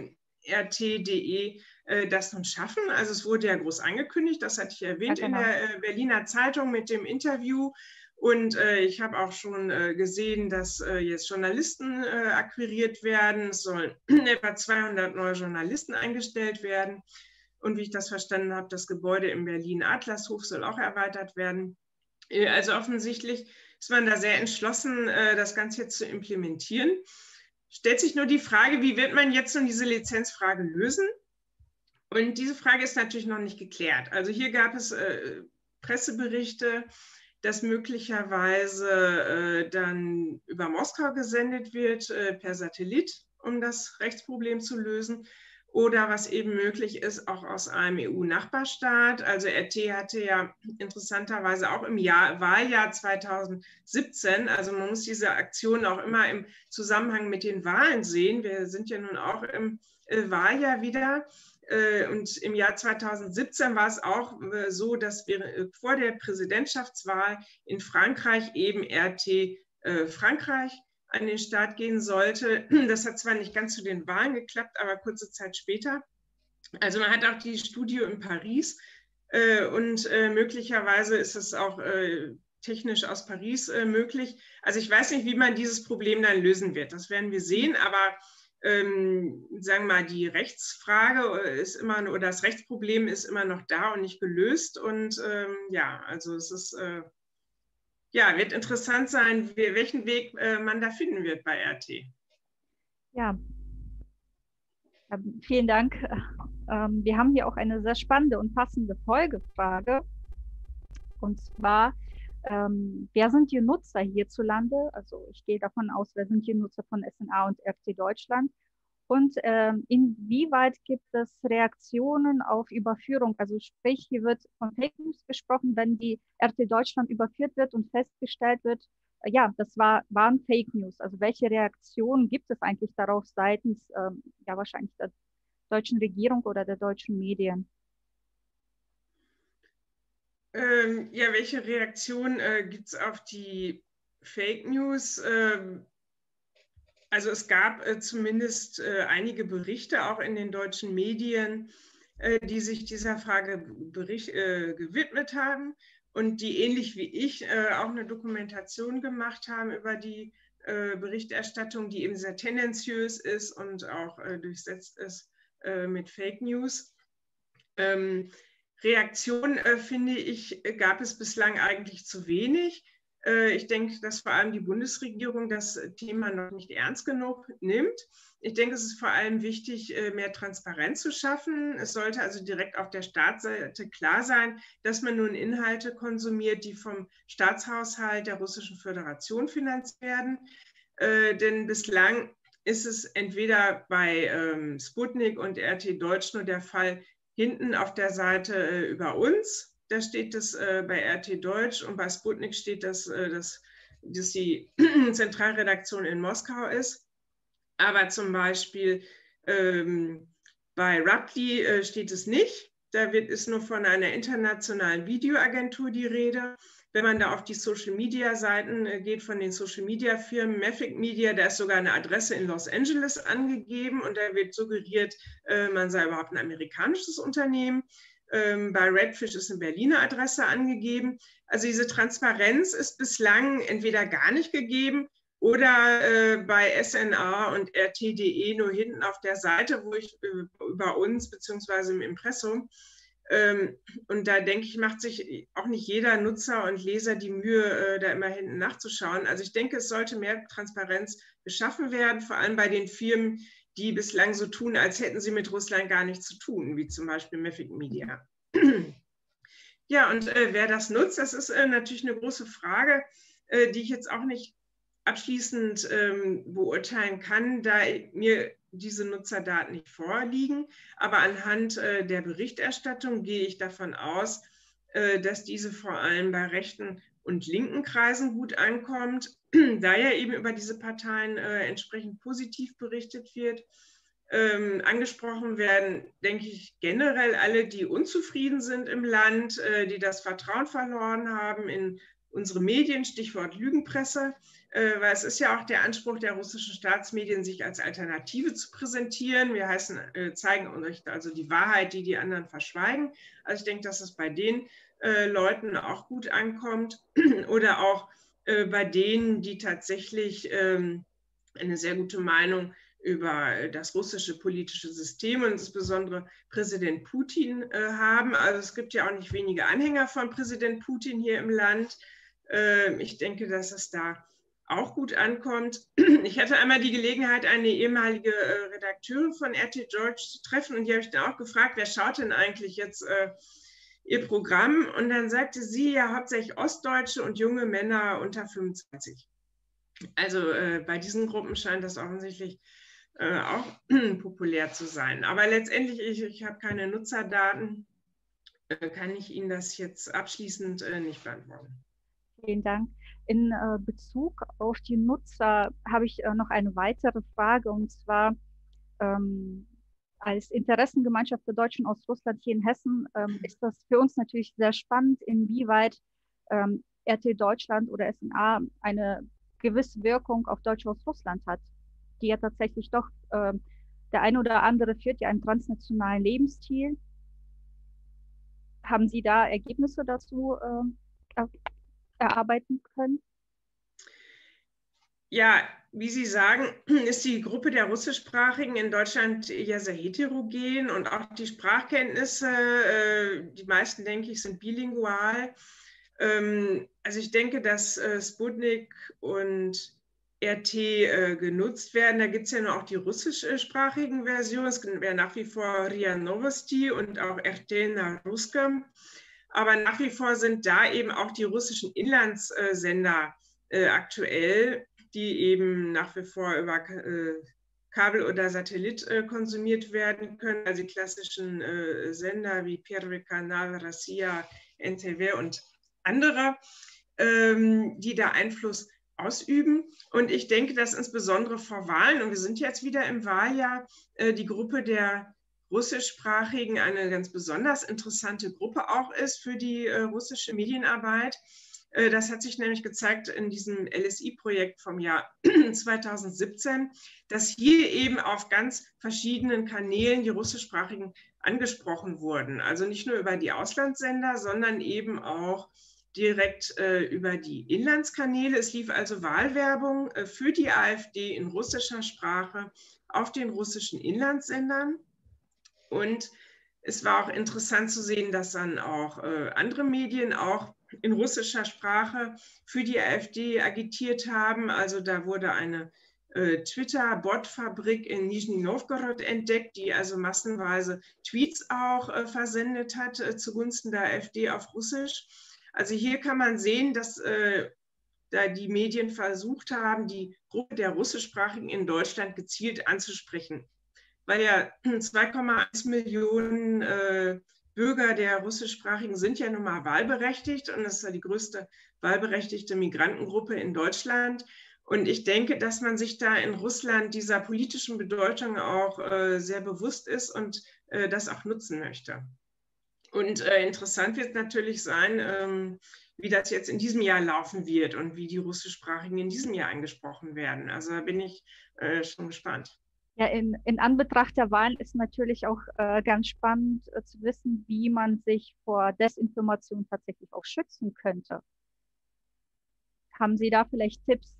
RT.de das nun schaffen? Also es wurde ja groß angekündigt, das hatte ich erwähnt, ja, genau, in der Berliner Zeitung mit dem Interview. Und ich habe auch schon gesehen, dass jetzt Journalisten akquiriert werden. Es sollen etwa 200 neue Journalisten eingestellt werden. Und wie ich das verstanden habe, das Gebäude im Berlin-Adlershof soll auch erweitert werden. Also offensichtlich ist man da sehr entschlossen, das Ganze jetzt zu implementieren. Stellt sich nur die Frage, wie wird man jetzt nun diese Lizenzfrage lösen? Und diese Frage ist natürlich noch nicht geklärt. Also hier gab es Presseberichte, dass möglicherweise dann über Moskau gesendet wird, per Satellit, um das Rechtsproblem zu lösen. Oder was eben möglich ist, auch aus einem EU-Nachbarstaat. Also RT hatte ja interessanterweise auch im Wahljahr 2017, also man muss diese Aktion auch immer im Zusammenhang mit den Wahlen sehen. Wir sind ja nun auch im Wahljahr wieder. Und im Jahr 2017 war es auch so, dass wir vor der Präsidentschaftswahl in Frankreich eben RT Frankreich an den Start gehen sollte. Das hat zwar nicht ganz zu den Wahlen geklappt, aber kurze Zeit später. Also man hat auch die Studio in Paris und möglicherweise ist es auch technisch aus Paris möglich. Also ich weiß nicht, wie man dieses Problem dann lösen wird. Das werden wir sehen, aber sagen wir mal, die Rechtsfrage ist immer, oder das Rechtsproblem ist immer noch da und nicht gelöst. Und ja, also es ist ja, wird interessant sein, welchen Weg man da finden wird bei RT. Ja, vielen Dank. Wir haben hier auch eine sehr spannende und passende Folgefrage. Und zwar, wer sind die Nutzer hierzulande? Also ich gehe davon aus, wer sind die Nutzer von SNA und RT Deutschland? Und inwieweit gibt es Reaktionen auf Überführung? Also sprich, hier wird von Fake News gesprochen, wenn die RT Deutschland überführt wird und festgestellt wird, ja, das waren Fake News. Also welche Reaktionen gibt es eigentlich darauf seitens, ja, wahrscheinlich der deutschen Regierung oder der deutschen Medien? Ja, welche Reaktion gibt es auf die Fake News? Also es gab zumindest einige Berichte auch in den deutschen Medien, die sich dieser Frage gewidmet haben und die ähnlich wie ich auch eine Dokumentation gemacht haben über die Berichterstattung, die eben sehr tendenziös ist und auch durchsetzt ist mit Fake News. Reaktionen, finde ich, gab es bislang eigentlich zu wenig. Ich denke, dass vor allem die Bundesregierung das Thema noch nicht ernst genug nimmt. Ich denke, es ist vor allem wichtig, mehr Transparenz zu schaffen. Es sollte also direkt auf der Staatsseite klar sein, dass man nun Inhalte konsumiert, die vom Staatshaushalt der Russischen Föderation finanziert werden. Denn bislang ist es entweder bei Sputnik und RT Deutsch nur der Fall, hinten auf der Seite über uns, da steht das bei RT Deutsch, und bei Sputnik steht das, dass die Zentralredaktion in Moskau ist. Aber zum Beispiel bei Rappli steht es nicht. Da ist nur von einer internationalen Videoagentur die Rede. Wenn man da auf die Social-Media-Seiten geht von den Social-Media-Firmen, Mavic Media, da ist sogar eine Adresse in Los Angeles angegeben und da wird suggeriert, man sei überhaupt ein amerikanisches Unternehmen. Bei Redfish ist eine Berliner Adresse angegeben. Also diese Transparenz ist bislang entweder gar nicht gegeben oder bei SNA und RT.de nur hinten auf der Seite, wo ich über uns beziehungsweise im Impressum. Und da denke ich, macht sich auch nicht jeder Nutzer und Leser die Mühe, da immer hinten nachzuschauen. Also ich denke, es sollte mehr Transparenz geschaffen werden, vor allem bei den Firmen, die bislang so tun, als hätten sie mit Russland gar nichts zu tun, wie zum Beispiel Mavic Media. Ja, und wer das nutzt, das ist natürlich eine große Frage, die ich jetzt auch nicht abschließend beurteilen kann, da mir diese Nutzerdaten nicht vorliegen. Aber anhand der Berichterstattung gehe ich davon aus, dass diese vor allem bei rechten und linken Kreisen gut ankommt, da ja eben über diese Parteien entsprechend positiv berichtet wird. Angesprochen werden, denke ich, generell alle, die unzufrieden sind im Land, die das Vertrauen verloren haben in unsere Medien, Stichwort Lügenpresse, weil es ist ja auch der Anspruch der russischen Staatsmedien, sich als Alternative zu präsentieren. Wir zeigen euch also die Wahrheit, die die anderen verschweigen. Also ich denke, dass es bei den Leuten auch gut ankommt oder auch bei denen, die tatsächlich eine sehr gute Meinung über das russische politische System und insbesondere Präsident Putin haben. Also es gibt ja auch nicht wenige Anhänger von Präsident Putin hier im Land. Ich denke, dass es da auch gut ankommt. Ich hatte einmal die Gelegenheit, eine ehemalige Redakteurin von RT George zu treffen und die habe ich dann auch gefragt, wer schaut denn eigentlich jetzt ihr Programm? Und dann sagte sie ja hauptsächlich Ostdeutsche und junge Männer unter 25. Also bei diesen Gruppen scheint das offensichtlich auch populär zu sein. Aber letztendlich, ich habe keine Nutzerdaten, kann ich Ihnen das jetzt abschließend nicht beantworten. Vielen Dank. In Bezug auf die Nutzer habe ich noch eine weitere Frage, und zwar als Interessengemeinschaft der Deutschen aus Russland hier in Hessen ist das für uns natürlich sehr spannend, inwieweit RT Deutschland oder SNA eine gewisse Wirkung auf Deutsche aus Russland hat, die ja tatsächlich doch, der eine oder andere führt ja einen transnationalen Lebensstil. Haben Sie da Ergebnisse dazu erarbeiten können? Ja, wie Sie sagen, ist die Gruppe der Russischsprachigen in Deutschland ja sehr heterogen und auch die Sprachkenntnisse, die meisten, denke ich, sind bilingual. Also ich denke, dass Sputnik und RT genutzt werden. Da gibt es ja nur auch die russischsprachigen Versionen. Es wäre nach wie vor RIA Novosti und auch RT na Russkом. Aber nach wie vor sind da eben auch die russischen Inlandssender aktuell, die eben nach wie vor über Kabel oder Satellit konsumiert werden können. Also die klassischen Sender wie Первый Kanal, Россия, NTV und andere, die da Einfluss ausüben. Und ich denke, dass insbesondere vor Wahlen, und wir sind jetzt wieder im Wahljahr, die Gruppe der Russischsprachigen eine ganz besonders interessante Gruppe auch ist für die russische Medienarbeit. Das hat sich nämlich gezeigt in diesem LSI-Projekt vom Jahr 2017, dass hier eben auf ganz verschiedenen Kanälen die Russischsprachigen angesprochen wurden. Also nicht nur über die Auslandssender, sondern eben auch direkt über die Inlandskanäle. Es lief also Wahlwerbung für die AfD in russischer Sprache auf den russischen Inlandssendern. Und es war auch interessant zu sehen, dass dann auch andere Medien auch in russischer Sprache für die AfD agitiert haben. Also da wurde eine Twitter-Bot-Fabrik in Nizhny Novgorod entdeckt, die also massenweise Tweets auch versendet hat zugunsten der AfD auf Russisch. Also hier kann man sehen, dass da die Medien versucht haben, die Gruppe der Russischsprachigen in Deutschland gezielt anzusprechen. Weil ja 2,1 Millionen Bürger der Russischsprachigen sind ja nun mal wahlberechtigt und das ist ja die größte wahlberechtigte Migrantengruppe in Deutschland. Und ich denke, dass man sich da in Russland dieser politischen Bedeutung auch sehr bewusst ist und das auch nutzen möchte. Und interessant wird natürlich sein, wie das jetzt in diesem Jahr laufen wird und wie die Russischsprachigen in diesem Jahr angesprochen werden. Also da bin ich schon gespannt. Ja, in Anbetracht der Wahlen ist natürlich auch ganz spannend zu wissen, wie man sich vor Desinformation tatsächlich auch schützen könnte. Haben Sie da vielleicht Tipps?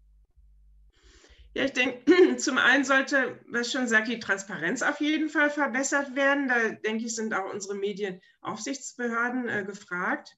Ja, ich denke, zum einen sollte, was schon sagt, die Transparenz auf jeden Fall verbessert werden. Da denke ich, sind auch unsere Medienaufsichtsbehörden gefragt.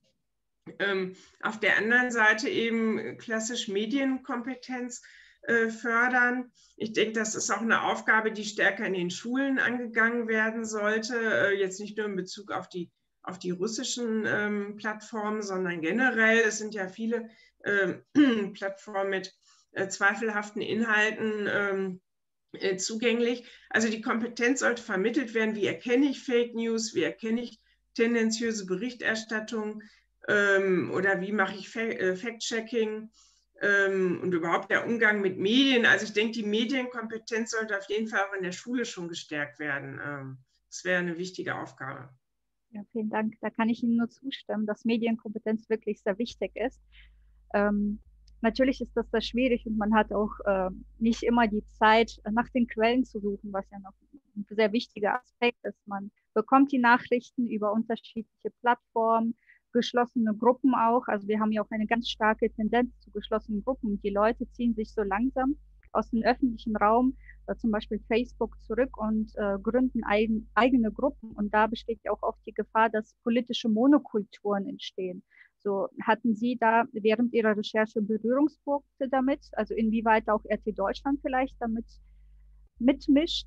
Auf der anderen Seite eben klassisch Medienkompetenz fördern. Ich denke, das ist auch eine Aufgabe, die stärker in den Schulen angegangen werden sollte. Jetzt nicht nur in Bezug auf die russischen Plattformen, sondern generell. Es sind ja viele Plattformen mit zweifelhaften Inhalten zugänglich. Also die Kompetenz sollte vermittelt werden, wie erkenne ich Fake News, wie erkenne ich tendenziöse Berichterstattung oder wie mache ich Fact-Checking und überhaupt der Umgang mit Medien. Also ich denke, die Medienkompetenz sollte auf jeden Fall auch in der Schule schon gestärkt werden. Das wäre eine wichtige Aufgabe. Ja, vielen Dank. Da kann ich Ihnen nur zustimmen, dass Medienkompetenz wirklich sehr wichtig ist. Natürlich ist das sehr schwierig und man hat auch nicht immer die Zeit, nach den Quellen zu suchen, was ja noch ein sehr wichtiger Aspekt ist. Man bekommt die Nachrichten über unterschiedliche Plattformen, geschlossene Gruppen auch. Also wir haben ja auch eine ganz starke Tendenz zu geschlossenen Gruppen. Die Leute ziehen sich so langsam aus dem öffentlichen Raum, zum Beispiel Facebook, zurück und gründen eigene Gruppen. Und da besteht ja auch oft die Gefahr, dass politische Monokulturen entstehen. So, hatten Sie da während Ihrer Recherche Berührungspunkte damit? Also inwieweit auch RT Deutschland vielleicht damit mitmischt?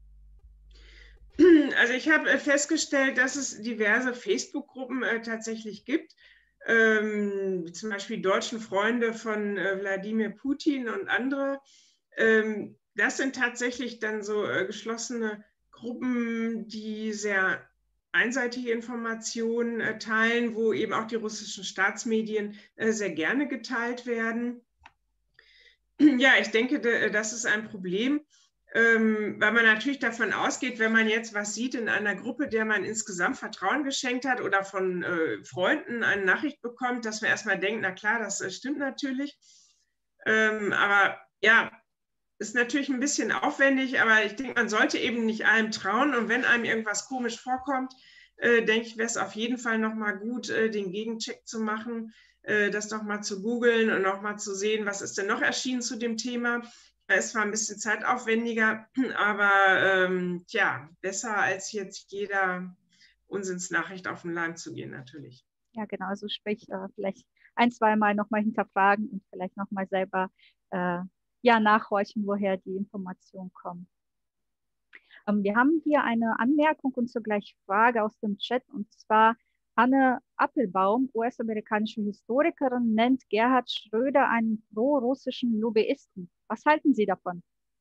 Also ich habe festgestellt, dass es diverse Facebook-Gruppen tatsächlich gibt, wie zum Beispiel Deutschen Freunde von Wladimir Putin und andere. Das sind tatsächlich dann so geschlossene Gruppen, die sehr einseitige Informationen teilen, wo eben auch die russischen Staatsmedien sehr gerne geteilt werden. Ja, ich denke, das ist ein Problem, weil man natürlich davon ausgeht, wenn man jetzt was sieht in einer Gruppe, der man insgesamt Vertrauen geschenkt hat oder von Freunden eine Nachricht bekommt, dass man erstmal denkt, na klar, das stimmt natürlich. Aber ja, ist natürlich ein bisschen aufwendig, aber ich denke, man sollte eben nicht allem trauen. Und wenn einem irgendwas komisch vorkommt, denke ich, wäre es auf jeden Fall nochmal gut, den Gegencheck zu machen, das nochmal zu googeln und nochmal zu sehen, was ist denn noch erschienen zu dem Thema. Es war ein bisschen zeitaufwendiger, aber tja, besser als jetzt jeder Unsinnsnachricht auf den Leim zu gehen, natürlich. Ja, genau, also sprich, vielleicht ein-, zweimal nochmal hinterfragen und vielleicht nochmal selber ja, nachhorchen, woher die Informationen kommen. Wir haben hier eine Anmerkung und zugleich Frage aus dem Chat, und zwar Anne Appelbaum, US-amerikanische Historikerin, nennt Gerhard Schröder einen pro-russischen Lobbyisten. Was halten Sie davon?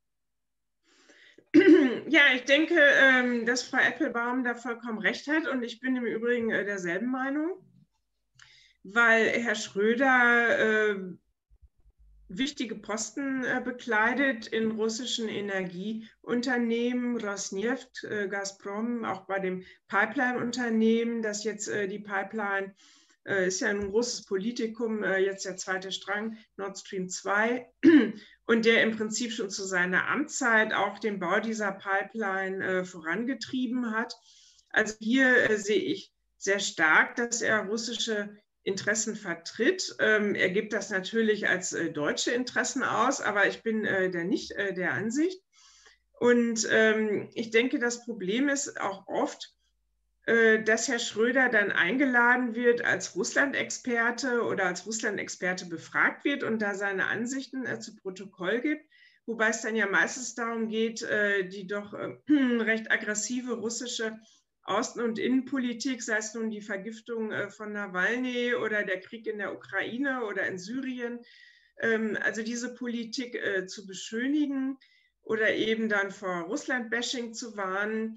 Ja, ich denke, dass Frau Appelbaum da vollkommen recht hat und ich bin im Übrigen derselben Meinung, weil Herr Schröder wichtige Posten bekleidet in russischen Energieunternehmen, Rosneft, Gazprom, auch bei dem Pipeline-Unternehmen, das jetzt die Pipeline, ist ja ein großes Politikum, jetzt der zweite Strang, Nord Stream 2, und der im Prinzip schon zu seiner Amtszeit auch den Bau dieser Pipeline vorangetrieben hat. Also hier sehe ich sehr stark, dass er russische Interessen vertritt. Er gibt das natürlich als deutsche Interessen aus, aber ich bin da nicht der Ansicht. Und ich denke, das Problem ist auch oft, dass Herr Schröder dann eingeladen wird als Russland-Experte oder als Russland-Experte befragt wird und da seine Ansichten zu Protokoll gibt, wobei es dann ja meistens darum geht, die doch recht aggressive russische Außen- und Innenpolitik, sei es nun die Vergiftung von Nawalny oder der Krieg in der Ukraine oder in Syrien, also diese Politik zu beschönigen oder eben dann vor Russland-Bashing zu warnen.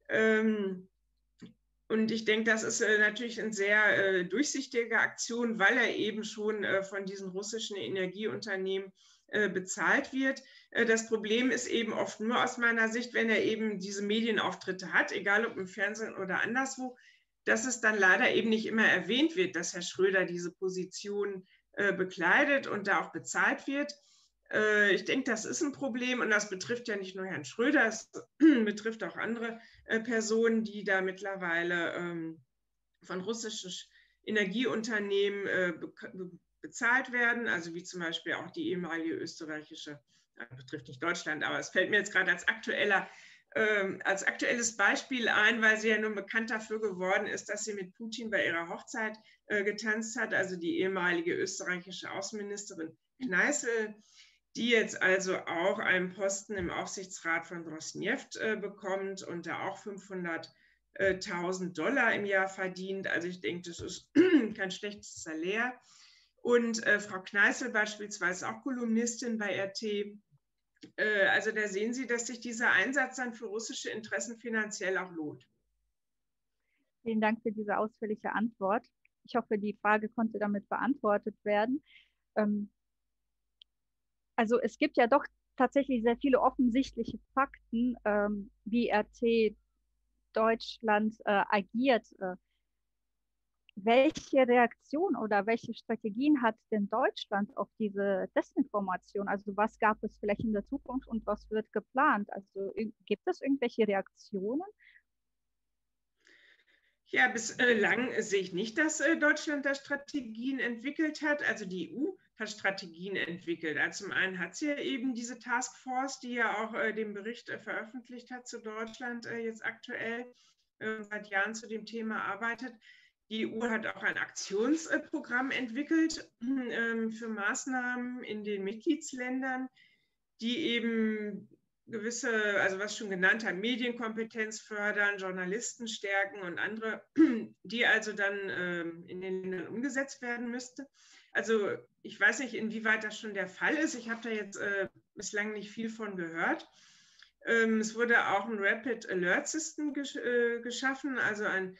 Und ich denke, das ist natürlich eine sehr durchsichtige Aktion, weil er eben schon von diesen russischen Energieunternehmen bezahlt wird. Das Problem ist eben oft nur aus meiner Sicht, wenn er eben diese Medienauftritte hat, egal ob im Fernsehen oder anderswo, dass es dann leider eben nicht immer erwähnt wird, dass Herr Schröder diese Position bekleidet und da auch bezahlt wird. Ich denke, das ist ein Problem und das betrifft ja nicht nur Herrn Schröder, es betrifft auch andere Personen, die da mittlerweile von russischen Energieunternehmen bezahlt werden, also wie zum Beispiel auch die ehemalige österreichische, betrifft nicht Deutschland, aber es fällt mir jetzt gerade als aktuelles Beispiel ein, weil sie ja nun bekannt dafür geworden ist, dass sie mit Putin bei ihrer Hochzeit getanzt hat, also die ehemalige österreichische Außenministerin Kneißl, die jetzt also auch einen Posten im Aufsichtsrat von Rosneft bekommt und da auch $500.000 im Jahr verdient. Also ich denke, das ist kein schlechtes Salär. Und Frau Kneißl beispielsweise auch Kolumnistin bei RT. Also da sehen Sie, dass sich dieser Einsatz dann für russische Interessen finanziell auch lohnt. Vielen Dank für diese ausführliche Antwort. Ich hoffe, die Frage konnte damit beantwortet werden. Also es gibt ja doch tatsächlich sehr viele offensichtliche Fakten, wie RT Deutschland agiert. Welche Reaktion oder welche Strategien hat denn Deutschland auf diese Desinformation? Also was gab es vielleicht in der Zukunft und was wird geplant? Also gibt es irgendwelche Reaktionen? Ja, bislang sehe ich nicht, dass Deutschland da Strategien entwickelt hat. Also die EU hat Strategien entwickelt. Also zum einen hat sie ja eben diese Taskforce, die ja auch den Bericht veröffentlicht hat zu Deutschland jetzt aktuell, seit Jahren zu dem Thema arbeitet. Die EU hat auch ein Aktionsprogramm entwickelt für Maßnahmen in den Mitgliedsländern, die eben gewisse, also was ich schon genannt habe, Medienkompetenz fördern, Journalisten stärken und andere, die also dann in den Ländern umgesetzt werden müsste. Also ich weiß nicht, inwieweit das schon der Fall ist. Ich habe da jetzt bislang nicht viel von gehört. Es wurde auch ein Rapid Alert System geschaffen, also ein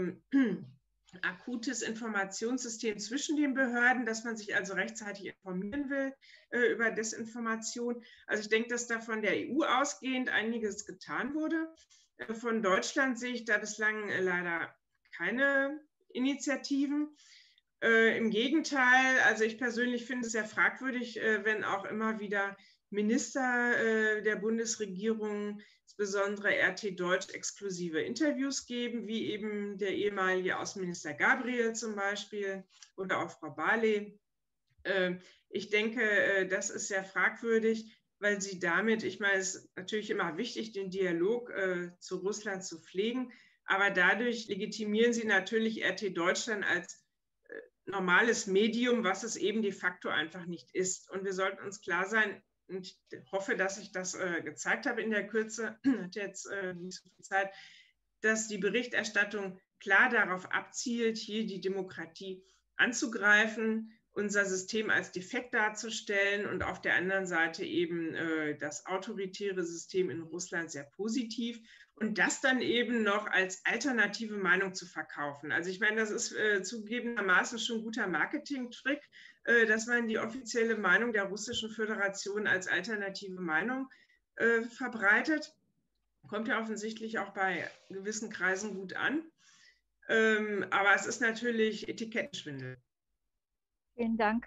akutes Informationssystem zwischen den Behörden, dass man sich also rechtzeitig informieren will über Desinformation. Also ich denke, dass da von der EU ausgehend einiges getan wurde. Von Deutschland sehe ich da bislang leider keine Initiativen. Im Gegenteil, also ich persönlich finde es sehr fragwürdig, wenn auch immer wieder Minister der Bundesregierung, insbesondere RT Deutsch, exklusive Interviews geben, wie eben der ehemalige Außenminister Gabriel zum Beispiel oder auch Frau Barley. Ich denke, das ist sehr fragwürdig, weil sie damit, ich meine, es ist natürlich immer wichtig, den Dialog zu Russland zu pflegen, aber dadurch legitimieren sie natürlich RT Deutschland als normales Medium, was es eben de facto einfach nicht ist. Und wir sollten uns klar sein, und ich hoffe, dass ich das gezeigt habe in der Kürze, hat jetzt nicht so viel Zeit, dass die Berichterstattung klar darauf abzielt, hier die Demokratie anzugreifen, unser System als defekt darzustellen und auf der anderen Seite eben das autoritäre System in Russland sehr positiv und das dann eben noch als alternative Meinung zu verkaufen. Also ich meine, das ist zugegebenermaßen schon ein guter Marketing-Trick, dass man die offizielle Meinung der Russischen Föderation als alternative Meinung verbreitet. Kommt ja offensichtlich auch bei gewissen Kreisen gut an. Aber es ist natürlich Etikettenschwindel. Vielen Dank.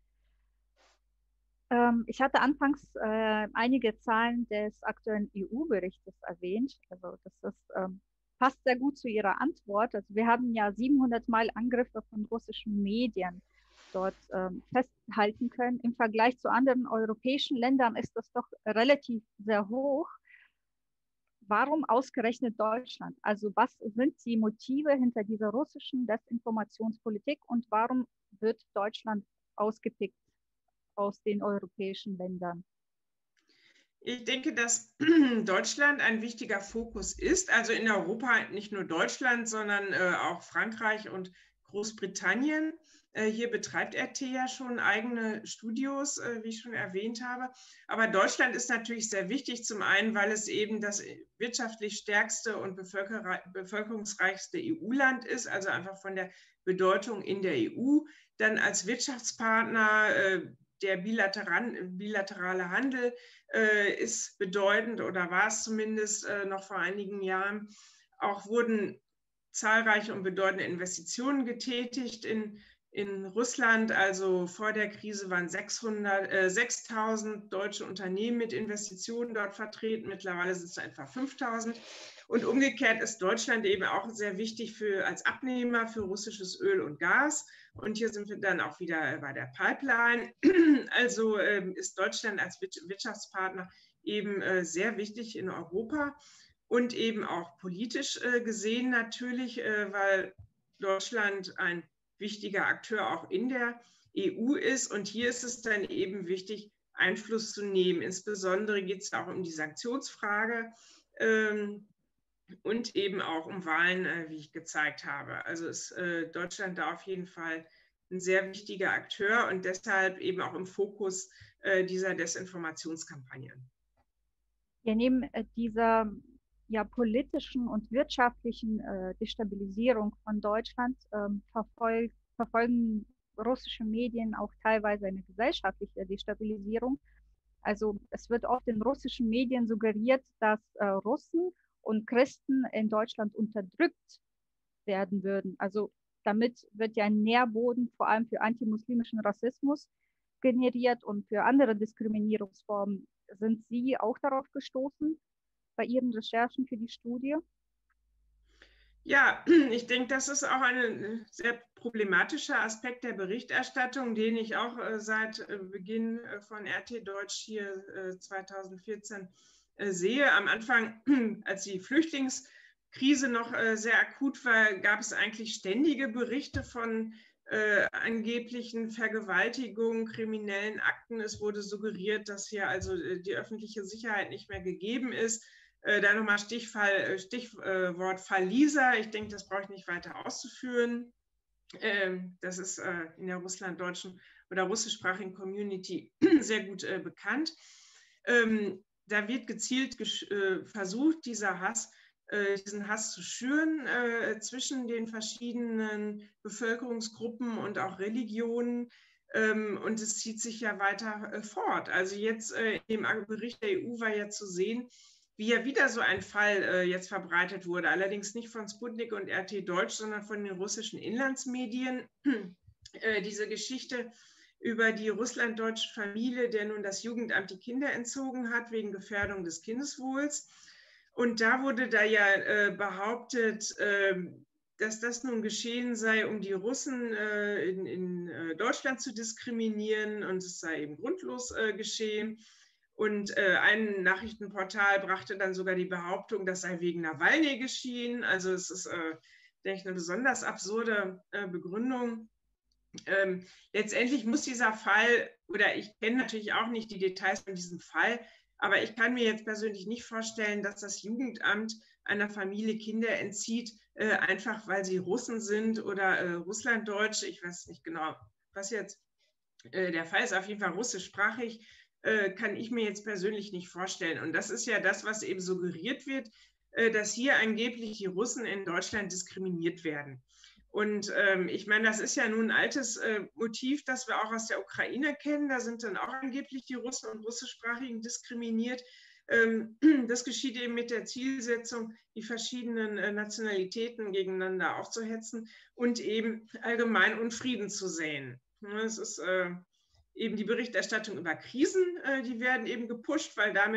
Ich hatte anfangs einige Zahlen des aktuellen EU-Berichtes erwähnt. Also das ist passt sehr gut zu Ihrer Antwort. Also wir haben ja 700 Mal Angriffe von russischen Medien dort festhalten können. Im Vergleich zu anderen europäischen Ländern ist das doch relativ sehr hoch. Warum ausgerechnet Deutschland? Also was sind die Motive hinter dieser russischen Desinformationspolitik und warum wird Deutschland ausgepickt aus den europäischen Ländern? Ich denke, dass Deutschland ein wichtiger Fokus ist. Also in Europa nicht nur Deutschland, sondern auch Frankreich und Großbritannien. Hier betreibt RT ja schon eigene Studios, wie ich schon erwähnt habe. Aber Deutschland ist natürlich sehr wichtig, zum einen, weil es eben das wirtschaftlich stärkste und bevölkerungsreichste EU-Land ist, also einfach von der Bedeutung in der EU. Dann als Wirtschaftspartner, der bilaterale Handel ist bedeutend oder war es zumindest noch vor einigen Jahren. Auch wurden zahlreiche und bedeutende Investitionen getätigt in Russland. Also vor der Krise waren 6.000 deutsche Unternehmen mit Investitionen dort vertreten. Mittlerweile sind es etwa 5.000. Und umgekehrt ist Deutschland eben auch sehr wichtig als Abnehmer für russisches Öl und Gas. Und hier sind wir dann auch wieder bei der Pipeline. Also ist Deutschland als Wirtschaftspartner eben sehr wichtig in Europa und eben auch politisch gesehen natürlich, weil Deutschland ein wichtiger Akteur auch in der EU ist. Und hier ist es dann eben wichtig, Einfluss zu nehmen. Insbesondere geht es auch um die Sanktionsfrage und eben auch um Wahlen, wie ich gezeigt habe. Also ist Deutschland da auf jeden Fall ein sehr wichtiger Akteur und deshalb eben auch im Fokus dieser Desinformationskampagnen. Ja, neben dieser politischen und wirtschaftlichen Destabilisierung von Deutschland verfolgen russische Medien auch teilweise eine gesellschaftliche Destabilisierung. Also es wird oft in russischen Medien suggeriert, dass Russen und Christen in Deutschland unterdrückt werden würden. Also damit wird ja ein Nährboden vor allem für antimuslimischen Rassismus generiert und für andere Diskriminierungsformen. Sind Sie auch darauf gestoßen bei Ihren Recherchen für die Studie? Ja, ich denke, das ist auch ein sehr problematischer Aspekt der Berichterstattung, den ich auch seit Beginn von RT Deutsch hier 2014 sehe. Am Anfang, als die Flüchtlingskrise noch sehr akut war, gab es eigentlich ständige Berichte von angeblichen Vergewaltigungen, kriminellen Akten. Es wurde suggeriert, dass hier also die öffentliche Sicherheit nicht mehr gegeben ist. Da nochmal Stichwort Fall Lisa. Ich denke, das brauche ich nicht weiter auszuführen. Das ist in der russlanddeutschen oder russischsprachigen Community sehr gut bekannt. Da wird gezielt versucht, diesen Hass zu schüren zwischen den verschiedenen Bevölkerungsgruppen und auch Religionen. Und es zieht sich ja weiter fort. Also jetzt im Bericht der EU war ja zu sehen, wie ja wieder so ein Fall jetzt verbreitet wurde, allerdings nicht von Sputnik und RT Deutsch, sondern von den russischen Inlandsmedien. Diese Geschichte über die russlanddeutsche Familie, der nun das Jugendamt die Kinder entzogen hat wegen Gefährdung des Kindeswohls. Und da wurde da ja behauptet, dass das nun geschehen sei, um die Russen in Deutschland zu diskriminieren, und es sei eben grundlos geschehen. Und ein Nachrichtenportal brachte dann sogar die Behauptung, das sei wegen Nawalny geschehen. Also es ist, denke ich, eine besonders absurde Begründung. Letztendlich muss dieser Fall, oder ich kenne natürlich auch nicht die Details von diesem Fall, aber ich kann mir jetzt persönlich nicht vorstellen, dass das Jugendamt einer Familie Kinder entzieht, einfach weil sie Russen sind oder Russlanddeutsche. Ich weiß nicht genau, was jetzt der Fall ist. Auf jeden Fall russischsprachig kann ich mir jetzt persönlich nicht vorstellen. Und das ist ja das, was eben suggeriert wird, dass hier angeblich die Russen in Deutschland diskriminiert werden. Und ich meine, das ist ja nun ein altes Motiv, das wir auch aus der Ukraine kennen. Da sind dann auch angeblich die Russen und Russischsprachigen diskriminiert. Das geschieht eben mit der Zielsetzung, die verschiedenen Nationalitäten gegeneinander aufzuhetzen und eben allgemein Unfrieden zu säen. Es ist eben die Berichterstattung über Krisen, die werden eben gepusht, weil damit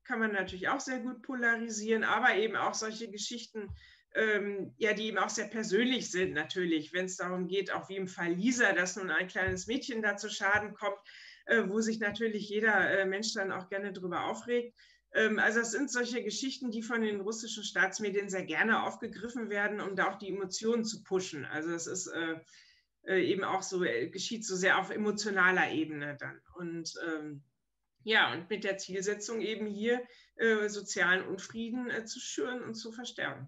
kann man natürlich auch sehr gut polarisieren, aber eben auch solche Geschichten, ja, die eben auch sehr persönlich sind natürlich, wenn es darum geht, auch wie im Fall Lisa, dass nun ein kleines Mädchen da zu Schaden kommt, wo sich natürlich jeder Mensch dann auch gerne drüber aufregt. Also es sind solche Geschichten, die von den russischen Staatsmedien sehr gerne aufgegriffen werden, um da auch die Emotionen zu pushen. Also es ist eben auch so, geschieht so sehr auf emotionaler Ebene dann. Und ja, und mit der Zielsetzung eben hier sozialen Unfrieden zu schüren und zu verstärken.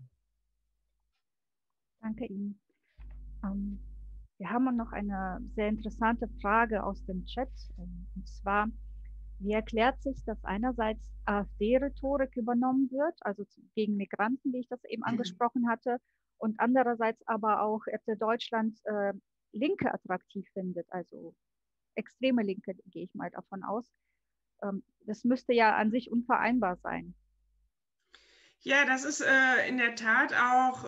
Danke Ihnen. Wir haben noch eine sehr interessante Frage aus dem Chat. Und zwar, wie erklärt sich, dass einerseits AfD-Rhetorik übernommen wird, also gegen Migranten, wie ich das eben angesprochen hatte, und andererseits aber auch RT Deutschland Linke attraktiv findet, also extreme Linke, gehe ich mal davon aus. Das müsste ja an sich unvereinbar sein. Ja, das ist in der Tat auch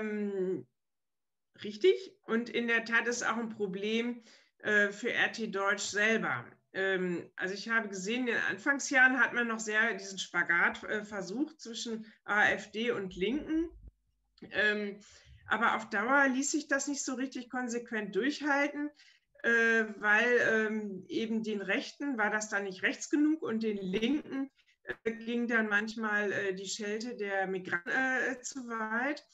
richtig. Und in der Tat ist auch ein Problem für RT Deutsch selber. Also ich habe gesehen, in den Anfangsjahren hat man noch sehr diesen Spagat versucht zwischen AfD und Linken. Aber auf Dauer ließ sich das nicht so richtig konsequent durchhalten, weil eben den Rechten war das dann nicht rechts genug und den Linken ging dann manchmal die Schelte der Migranten zu weit.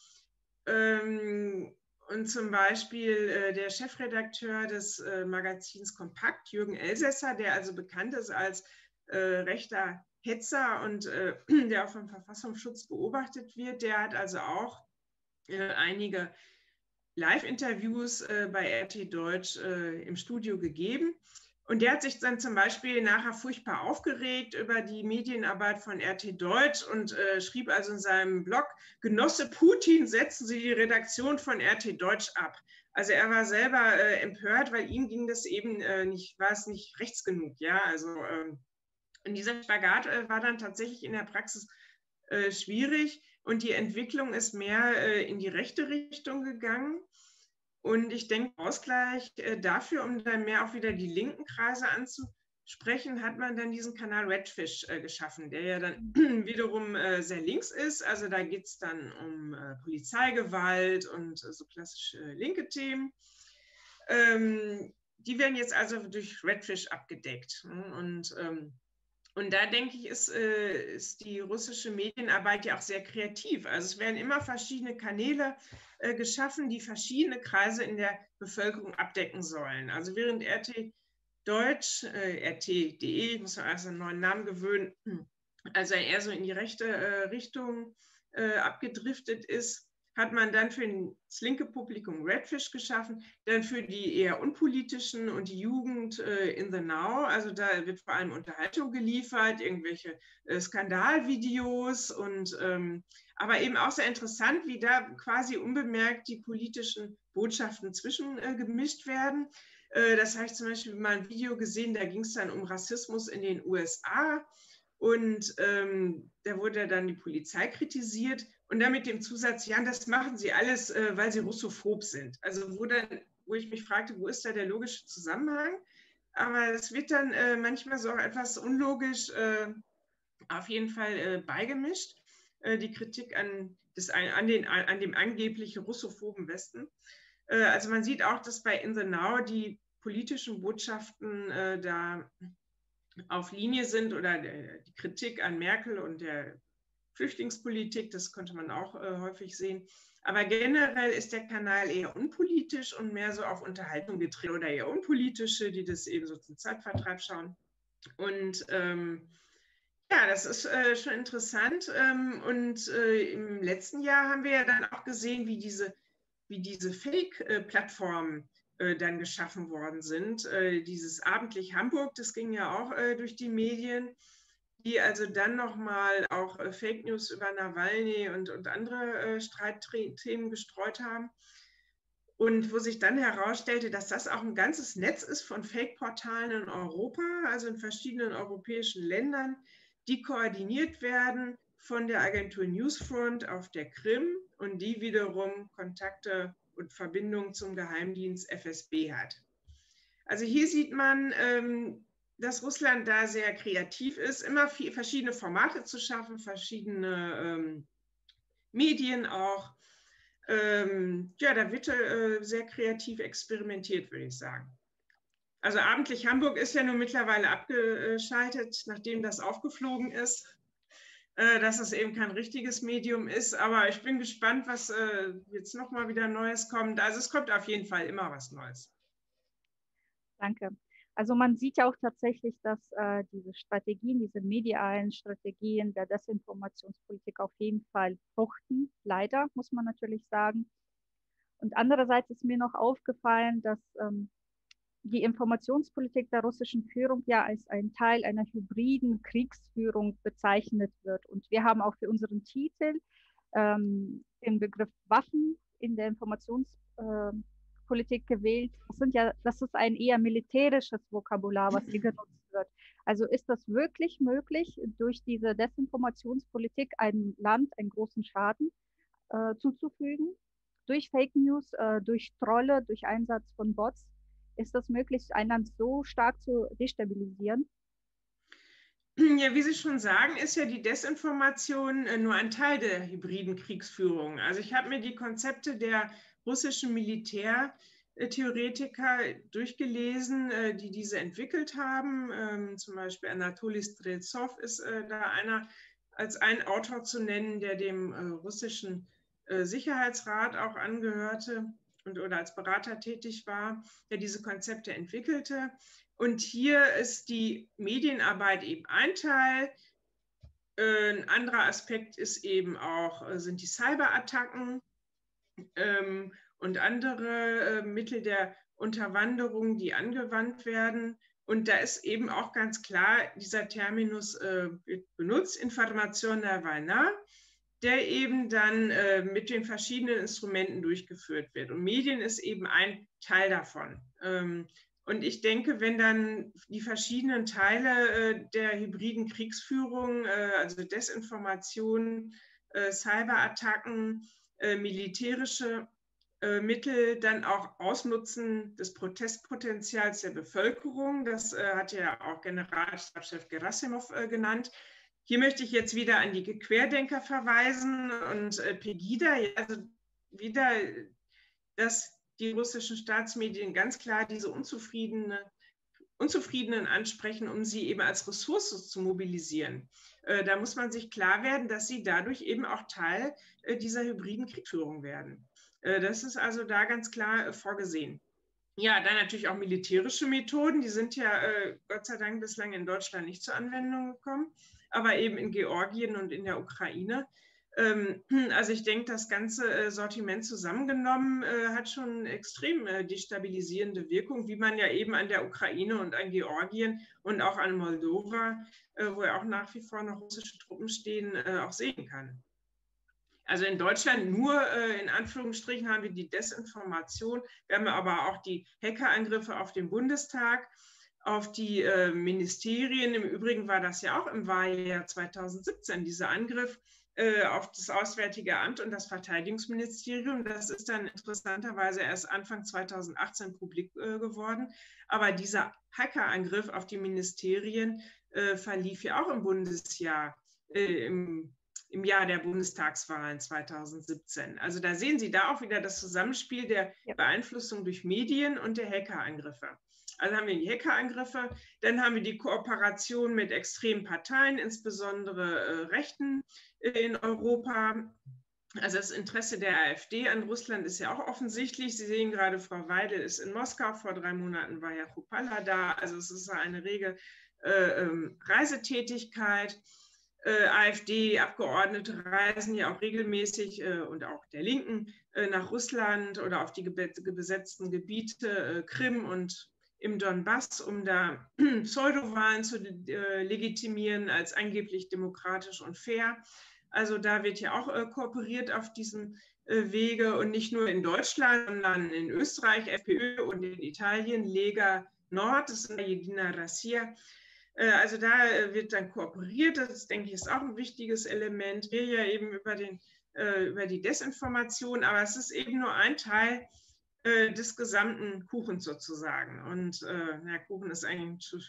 Und zum Beispiel der Chefredakteur des Magazins Kompakt, Jürgen Elsässer, der also bekannt ist als rechter Hetzer und der auch vom Verfassungsschutz beobachtet wird, der hat also auch einige Live-Interviews bei RT Deutsch im Studio gegeben. Und der hat sich dann zum Beispiel nachher furchtbar aufgeregt über die Medienarbeit von RT Deutsch und schrieb also in seinem Blog, Genosse Putin, setzen Sie die Redaktion von RT Deutsch ab. Also er war selber empört, weil ihm ging das eben nicht, war es nicht rechts genug. Ja, also und dieser Spagat war dann tatsächlich in der Praxis schwierig und die Entwicklung ist mehr in die rechte Richtung gegangen. Und ich denke, Ausgleich dafür, um dann mehr auch wieder die linken Kreise anzusprechen, hat man dann diesen Kanal Redfish geschaffen, der ja dann wiederum sehr links ist. Also da geht es dann um Polizeigewalt und so klassische linke Themen. Die werden jetzt also durch Redfish abgedeckt. Und da denke ich, ist die russische Medienarbeit ja auch sehr kreativ. Also es werden immer verschiedene Kanäle geschaffen, die verschiedene Kreise in der Bevölkerung abdecken sollen. Also während RT Deutsch, RT.de, ich muss mir erst einen neuen Namen gewöhnen, also eher so in die rechte Richtung abgedriftet ist, hat man dann für das linke Publikum Redfish geschaffen, dann für die eher unpolitischen und die Jugend in the Now, also da wird vor allem Unterhaltung geliefert, irgendwelche Skandalvideos und aber eben auch sehr interessant, wie da quasi unbemerkt die politischen Botschaften zwischengemischt werden. Das habe ich zum Beispiel mal ein Video gesehen, da ging es dann um Rassismus in den USA. Und da wurde dann die Polizei kritisiert und dann mit dem Zusatz, ja, das machen sie alles, weil sie russophob sind. Also wo ich mich fragte, wo ist da der logische Zusammenhang? Aber es wird dann manchmal so etwas unlogisch auf jeden Fall beigemischt, die Kritik an dem angeblich russophoben Westen. Also man sieht auch, dass bei In the Now die politischen Botschaften da auf Linie sind oder die Kritik an Merkel und der Flüchtlingspolitik, das konnte man auch häufig sehen. Aber generell ist der Kanal eher unpolitisch und mehr so auf Unterhaltung gedreht oder eher unpolitische, die das eben so zum Zeitvertreib schauen. Und ja, das ist schon interessant. Und im letzten Jahr haben wir ja dann auch gesehen, wie diese Fake-Plattformen dann geschaffen worden sind. Dieses Abendlich Hamburg, das ging ja auch durch die Medien, die also dann nochmal auch Fake News über Nawalny und andere Streitthemen gestreut haben. Und wo sich dann herausstellte, dass das auch ein ganzes Netz ist von Fake-Portalen in Europa, also in verschiedenen europäischen Ländern, die koordiniert werden von der Agentur Newsfront auf der Krim und die wiederum Kontakte und Verbindungen zum Geheimdienst FSB hat. Also hier sieht man, dass Russland da sehr kreativ ist, immer verschiedene Formate zu schaffen, verschiedene Medien auch. Ja, da wird sehr kreativ experimentiert, würde ich sagen. Also Abendlich Hamburg ist ja nun mittlerweile abgeschaltet, nachdem das aufgeflogen ist, dass es eben kein richtiges Medium ist. Aber ich bin gespannt, was jetzt nochmal wieder Neues kommt. Also es kommt auf jeden Fall immer was Neues. Danke. Also man sieht ja auch tatsächlich, dass diese Strategien, diese medialen Strategien der Desinformationspolitik auf jeden Fall fruchten. Leider, muss man natürlich sagen. Und andererseits ist mir noch aufgefallen, dass die Informationspolitik der russischen Führung ja als ein Teil einer hybriden Kriegsführung bezeichnet wird. Und wir haben auch für unseren Titel den Begriff Waffen in der Informationspolitik gewählt. Das ist ein eher militärisches Vokabular, was hier genutzt wird. Also ist das wirklich möglich, durch diese Desinformationspolitik einem Land einen großen Schaden zuzufügen? Durch Fake News, durch Trolle, durch Einsatz von Bots? Ist das möglich, ein Land so stark zu destabilisieren? Ja, wie Sie schon sagen, ist ja die Desinformation nur ein Teil der hybriden Kriegsführung. Also ich habe mir die Konzepte der russischen Militärtheoretiker durchgelesen, die diese entwickelt haben. Zum Beispiel Anatoli Streltsov ist da einer als ein Autor zu nennen, der dem russischen Sicherheitsrat auch angehörte oder als Berater tätig war, der diese Konzepte entwickelte. Und hier ist die Medienarbeit eben ein Teil. Ein anderer Aspekt ist eben auch, sind die Cyberattacken und andere Mittel der Unterwanderung, die angewandt werden. Und da ist eben auch ganz klar, dieser Terminus wird benutzt, Informationная война, der eben dann mit den verschiedenen Instrumenten durchgeführt wird. Und Medien ist eben ein Teil davon. Und ich denke, wenn dann die verschiedenen Teile der hybriden Kriegsführung, also Desinformation, Cyberattacken, militärische Mittel dann auch Ausnutzen des Protestpotenzials der Bevölkerung, das hat ja auch Generalstabschef Gerasimov genannt. Hier möchte ich jetzt wieder an die Querdenker verweisen und Pegida, also wieder, dass die russischen Staatsmedien ganz klar diese Unzufriedenen ansprechen, um sie eben als Ressource zu mobilisieren. Da muss man sich klar werden, dass sie dadurch eben auch Teil dieser hybriden Kriegführung werden. Das ist also da ganz klar vorgesehen. Ja, dann natürlich auch militärische Methoden, die sind ja Gott sei Dank bislang in Deutschland nicht zur Anwendung gekommen, aber eben in Georgien und in der Ukraine. Also ich denke, das ganze Sortiment zusammengenommen hat schon extrem destabilisierende Wirkung, wie man ja eben an der Ukraine und an Georgien und auch an Moldova, wo ja auch nach wie vor noch russische Truppen stehen, auch sehen kann. Also in Deutschland nur in Anführungsstrichen haben wir die Desinformation. Wir haben aber auch die Hackerangriffe auf den Bundestag, auf die Ministerien. Im Übrigen war das ja auch im Wahljahr 2017, dieser Angriff auf das Auswärtige Amt und das Verteidigungsministerium. Das ist dann interessanterweise erst Anfang 2018 publik geworden. Aber dieser Hackerangriff auf die Ministerien verlief ja auch im Bundesjahr, im Jahr der Bundestagswahlen 2017. Also da sehen Sie da auch wieder das Zusammenspiel der Beeinflussung durch Medien und der Hackerangriffe. Also haben wir die Hackerangriffe, dann haben wir die Kooperation mit extremen Parteien, insbesondere Rechten in Europa. Also das Interesse der AfD an Russland ist ja auch offensichtlich. Sie sehen gerade, Frau Weidel ist in Moskau, vor 3 Monaten war Herr Chrupalla da. Also es ist eine rege Reisetätigkeit. AfD-Abgeordnete reisen ja auch regelmäßig und auch der Linken nach Russland oder auf die besetzten Gebiete Krim und im Donbass, um da Pseudowahlen zu legitimieren als angeblich demokratisch und fair. Also da wird ja auch kooperiert auf diesem Wege und nicht nur in Deutschland, sondern in Österreich, FPÖ und in Italien, Lega Nord, das ist Jedina Rassia. Also da wird dann kooperiert, das denke ich ist auch ein wichtiges Element. Wir ja eben über die Desinformation, aber es ist eben nur ein Teil des gesamten Kuchens sozusagen. Und Kuchen ist eigentlich ein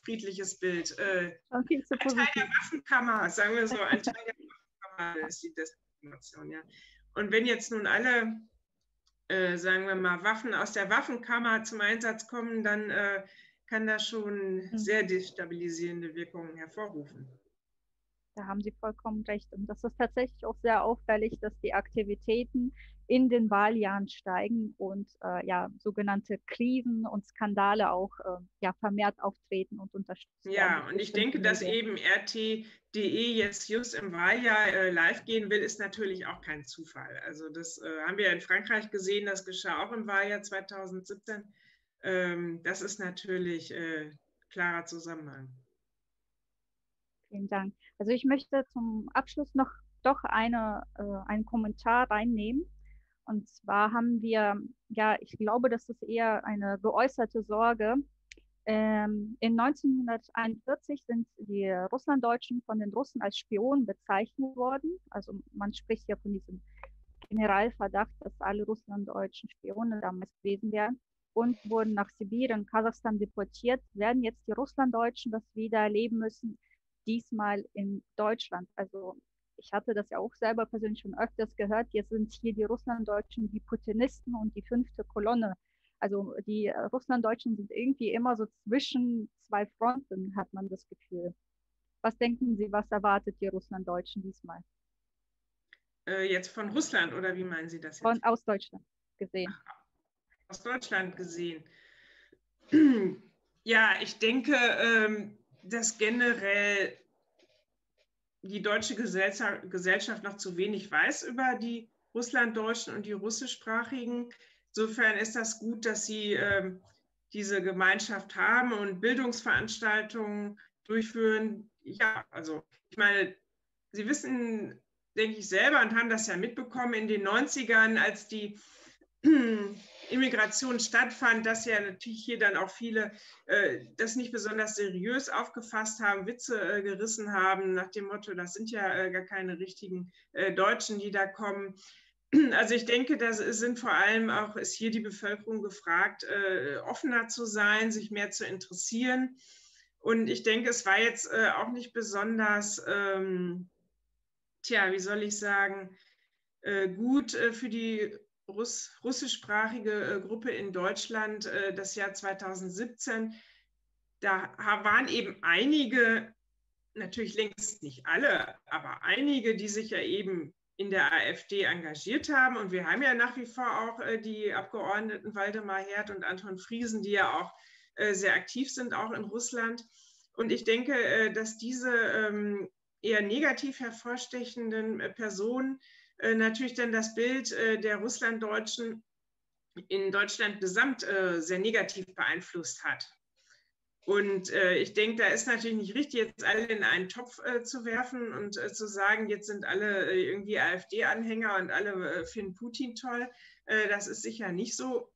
friedliches Bild. Ein Teil der Waffenkammer, sagen wir so, ein Teil der Waffenkammer ist die Desinformation, ja. Und wenn jetzt nun alle, sagen wir mal, Waffen aus der Waffenkammer zum Einsatz kommen, dann kann das schon sehr destabilisierende Wirkungen hervorrufen. Da haben Sie vollkommen recht. Und das ist tatsächlich auch sehr auffällig, dass die Aktivitäten in den Wahljahren steigen und ja, sogenannte Krisen und Skandale auch ja, vermehrt auftreten und unterstützt werden. Ja, und ich denke, dass eben RT.de jetzt just im Wahljahr live gehen will, ist natürlich auch kein Zufall. Also das haben wir in Frankreich gesehen, das geschah auch im Wahljahr 2017. Das ist natürlich klarer Zusammenhang. Vielen Dank. Also ich möchte zum Abschluss noch doch einen Kommentar reinnehmen. Und zwar haben wir, ja, ich glaube, das ist eher eine geäußerte Sorge. In 1941 sind die Russlanddeutschen von den Russen als Spionen bezeichnet worden. Also man spricht ja von diesem Generalverdacht, dass alle Russlanddeutschen Spione damals gewesen wären und wurden nach Sibirien und Kasachstan deportiert. Werden jetzt die Russlanddeutschen das wieder erleben müssen, diesmal in Deutschland? Also ich hatte das ja auch selber persönlich schon öfters gehört. Jetzt sind hier die Russlanddeutschen die Putinisten und die 5. Kolonne. Also die Russlanddeutschen sind irgendwie immer so zwischen zwei Fronten, hat man das Gefühl. Was denken Sie, was erwartet die Russlanddeutschen diesmal? Jetzt von Russland, oder wie meinen Sie das jetzt? Aus Deutschland gesehen. Ach, aus Deutschland gesehen. Ja, ich denke, dass generell die deutsche Gesellschaft noch zu wenig weiß über die Russlanddeutschen und die russischsprachigen. Insofern ist das gut, dass sie diese Gemeinschaft haben und Bildungsveranstaltungen durchführen. Ja, also ich meine, Sie wissen, denke ich, selber und haben das ja mitbekommen in den 90ern, als die Immigration stattfand, dass ja natürlich hier dann auch viele das nicht besonders seriös aufgefasst haben, Witze gerissen haben nach dem Motto, das sind ja gar keine richtigen Deutschen, die da kommen. Also ich denke, da sind vor allem auch, ist hier die Bevölkerung gefragt, offener zu sein, sich mehr zu interessieren. Und ich denke, es war jetzt auch nicht besonders, wie soll ich sagen, gut für die russischsprachige Gruppe in Deutschland das Jahr 2017. Da waren eben einige, natürlich längst nicht alle, aber einige, die sich ja eben in der AfD engagiert haben. Und wir haben ja nach wie vor auch die Abgeordneten Waldemar Herd und Anton Friesen, die ja auch sehr aktiv sind, auch in Russland. Und ich denke, dass diese eher negativ hervorstechenden Personen natürlich dann das Bild der Russlanddeutschen in Deutschland gesamt sehr negativ beeinflusst hat. Und ich denke, da ist natürlich nicht richtig, jetzt alle in einen Topf zu werfen und zu sagen, jetzt sind alle irgendwie AfD-Anhänger und alle finden Putin toll. Das ist sicher nicht so.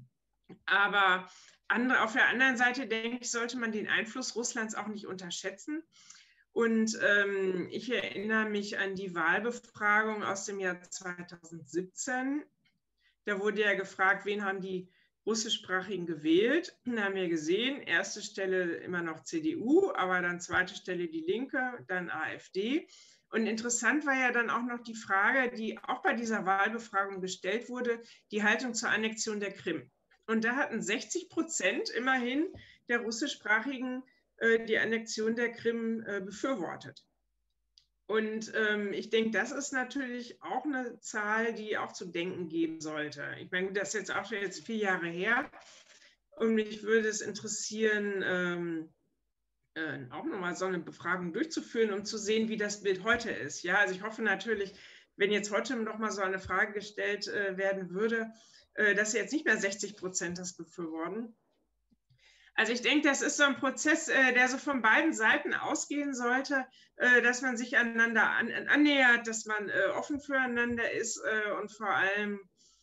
Aber auf der anderen Seite, denke ich, sollte man den Einfluss Russlands auch nicht unterschätzen. Und ich erinnere mich an die Wahlbefragung aus dem Jahr 2017. Da wurde ja gefragt, wen haben die Russischsprachigen gewählt. Da haben wir gesehen, erste Stelle immer noch CDU, aber dann zweite Stelle die Linke, dann AfD. Und interessant war ja dann auch noch die Frage, die auch bei dieser Wahlbefragung gestellt wurde, die Haltung zur Annexion der Krim. Und da hatten 60% immerhin der Russischsprachigen die Annexion der Krim befürwortet. Und ich denke, das ist natürlich auch eine Zahl, die auch zu denken geben sollte. Ich meine, das ist jetzt auch schon 4 Jahre her. Und mich würde es interessieren, auch nochmal so eine Befragung durchzuführen, um zu sehen, wie das Bild heute ist. Ja, also ich hoffe natürlich, wenn jetzt heute nochmal so eine Frage gestellt werden würde, dass jetzt nicht mehr 60% das befürworten. Also ich denke, das ist so ein Prozess, der so von beiden Seiten ausgehen sollte, dass man sich aneinander annähert, dass man offen füreinander ist und vor allem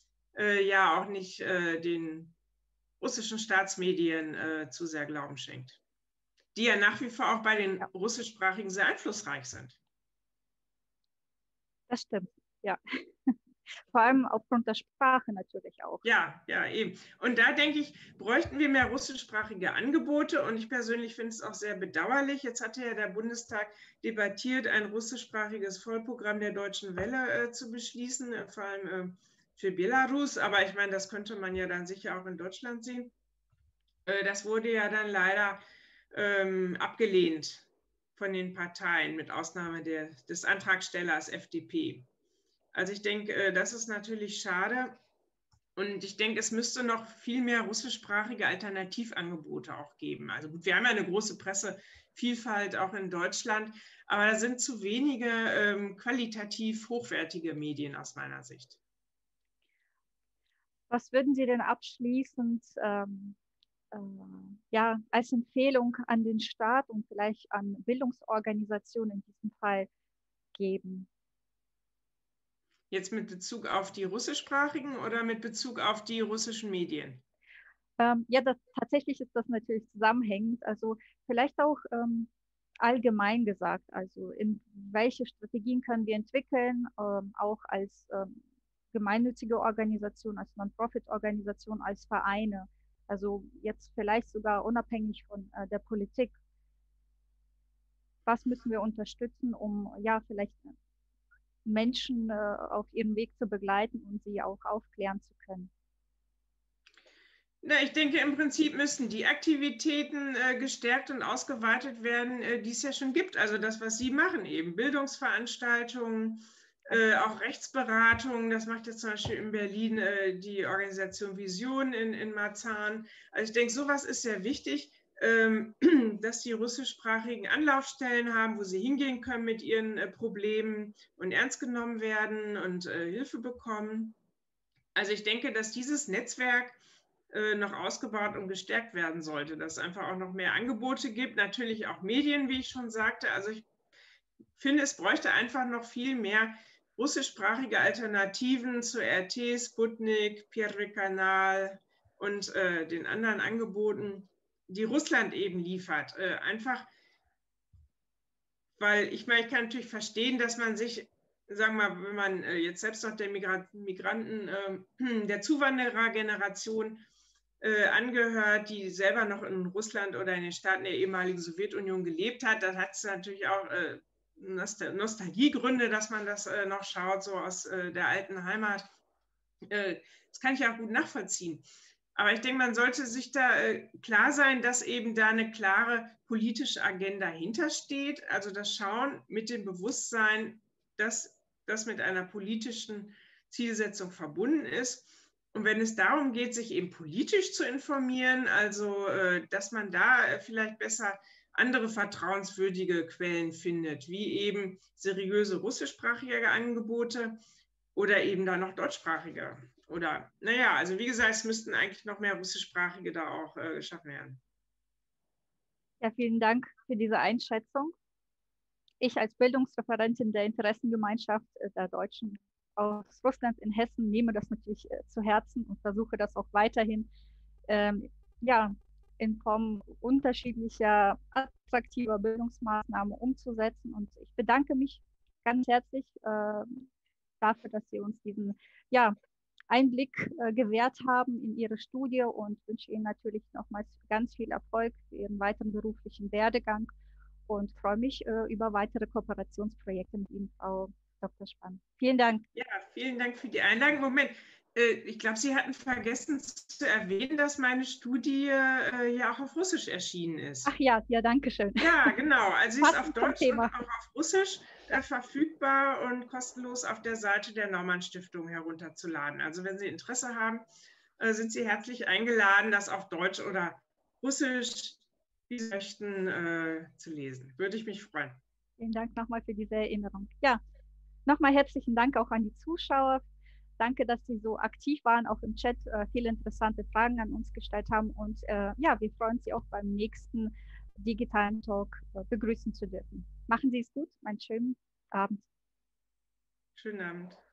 ja auch nicht den russischen Staatsmedien zu sehr Glauben schenkt, die ja nach wie vor auch bei den russischsprachigen sehr einflussreich sind. Das stimmt, ja. Vor allem aufgrund der Sprache natürlich auch. Ja, ja, eben. Und da denke ich, bräuchten wir mehr russischsprachige Angebote. Und ich persönlich finde es auch sehr bedauerlich. Jetzt hatte ja der Bundestag debattiert, ein russischsprachiges Vollprogramm der Deutschen Welle zu beschließen, vor allem für Belarus. Aber ich meine, das könnte man ja dann sicher auch in Deutschland sehen. Das wurde ja dann leider abgelehnt von den Parteien, mit Ausnahme des Antragstellers FDP. Also ich denke, das ist natürlich schade. Und ich denke, es müsste noch viel mehr russischsprachige Alternativangebote auch geben. Also gut, wir haben ja eine große Pressevielfalt auch in Deutschland, aber da sind zu wenige qualitativ hochwertige Medien aus meiner Sicht. Was würden Sie denn abschließend ja, als Empfehlung an den Staat und vielleicht an Bildungsorganisationen in diesem Fall geben? Jetzt mit Bezug auf die russischsprachigen oder mit Bezug auf die russischen Medien? Ja, tatsächlich ist das natürlich zusammenhängend. Also vielleicht auch allgemein gesagt, also in welche Strategien können wir entwickeln, auch als gemeinnützige Organisation, als Non-Profit-Organisation, als Vereine. Also jetzt vielleicht sogar unabhängig von der Politik. Was müssen wir unterstützen, um ja vielleicht Menschen auf ihrem Weg zu begleiten und sie auch aufklären zu können? Na, ich denke, im Prinzip müssen die Aktivitäten gestärkt und ausgeweitet werden, die es ja schon gibt. Also das, was Sie machen, eben Bildungsveranstaltungen, auch Rechtsberatung. Das macht jetzt zum Beispiel in Berlin die Organisation Vision in Marzahn. Also ich denke, sowas ist sehr wichtig, dass die russischsprachigen Anlaufstellen haben, wo sie hingehen können mit ihren Problemen und ernst genommen werden und Hilfe bekommen. Also ich denke, dass dieses Netzwerk noch ausgebaut und gestärkt werden sollte, dass es einfach auch noch mehr Angebote gibt, natürlich auch Medien, wie ich schon sagte. Also ich finde, es bräuchte einfach noch viel mehr russischsprachige Alternativen zu RT, Sputnik, Первый Kanal und den anderen Angeboten, die Russland eben liefert. Einfach, weil ich meine, ich kann natürlich verstehen, dass man sich, sagen wir mal, wenn man jetzt selbst noch der Migranten, der Zuwanderergeneration angehört, die selber noch in Russland oder in den Staaten der ehemaligen Sowjetunion gelebt hat, dann hat es natürlich auch Nostalgiegründe, dass man das noch schaut, so aus der alten Heimat. Das kann ich auch gut nachvollziehen. Aber ich denke, man sollte sich da klar sein, dass eben da eine klare politische Agenda hintersteht. Also das Schauen mit dem Bewusstsein, dass das mit einer politischen Zielsetzung verbunden ist. Und wenn es darum geht, sich eben politisch zu informieren, also dass man da vielleicht besser andere vertrauenswürdige Quellen findet, wie eben seriöse russischsprachige Angebote oder eben da noch deutschsprachige. Oder, naja, also wie gesagt, es müssten eigentlich noch mehr russischsprachige da auch geschaffen werden. Ja, vielen Dank für diese Einschätzung. Ich als Bildungsreferentin der Interessengemeinschaft der Deutschen aus Russland in Hessen nehme das natürlich zu Herzen und versuche das auch weiterhin ja, in Form unterschiedlicher attraktiver Bildungsmaßnahmen umzusetzen. Und ich bedanke mich ganz herzlich dafür, dass Sie uns diesen Einblick gewährt haben in Ihre Studie und wünsche Ihnen natürlich nochmals ganz viel Erfolg für Ihren weiteren beruflichen Werdegang und freue mich über weitere Kooperationsprojekte mit Ihnen, Frau Dr. Spann. Vielen Dank. Ja, vielen Dank für die Einladung. Moment, ich glaube, Sie hatten vergessen zu erwähnen, dass meine Studie ja auch auf Russisch erschienen ist. Ach ja, danke schön. Ja, genau. Also sie ist auf Deutsch und auch auf Russisch verfügbar und kostenlos auf der Seite der Naumann Stiftung herunterzuladen. Also wenn Sie Interesse haben, sind Sie herzlich eingeladen, das auf Deutsch oder Russisch, wie Sie möchten, zu lesen. Würde ich mich freuen. Vielen Dank nochmal für diese Erinnerung. Ja, nochmal herzlichen Dank auch an die Zuschauer. Danke, dass Sie so aktiv waren, auch im Chat viele interessante Fragen an uns gestellt haben. Und ja, wir freuen uns, Sie auch beim nächsten digitalen Talk begrüßen zu dürfen. Machen Sie es gut. Einen schönen Abend. Schönen Abend.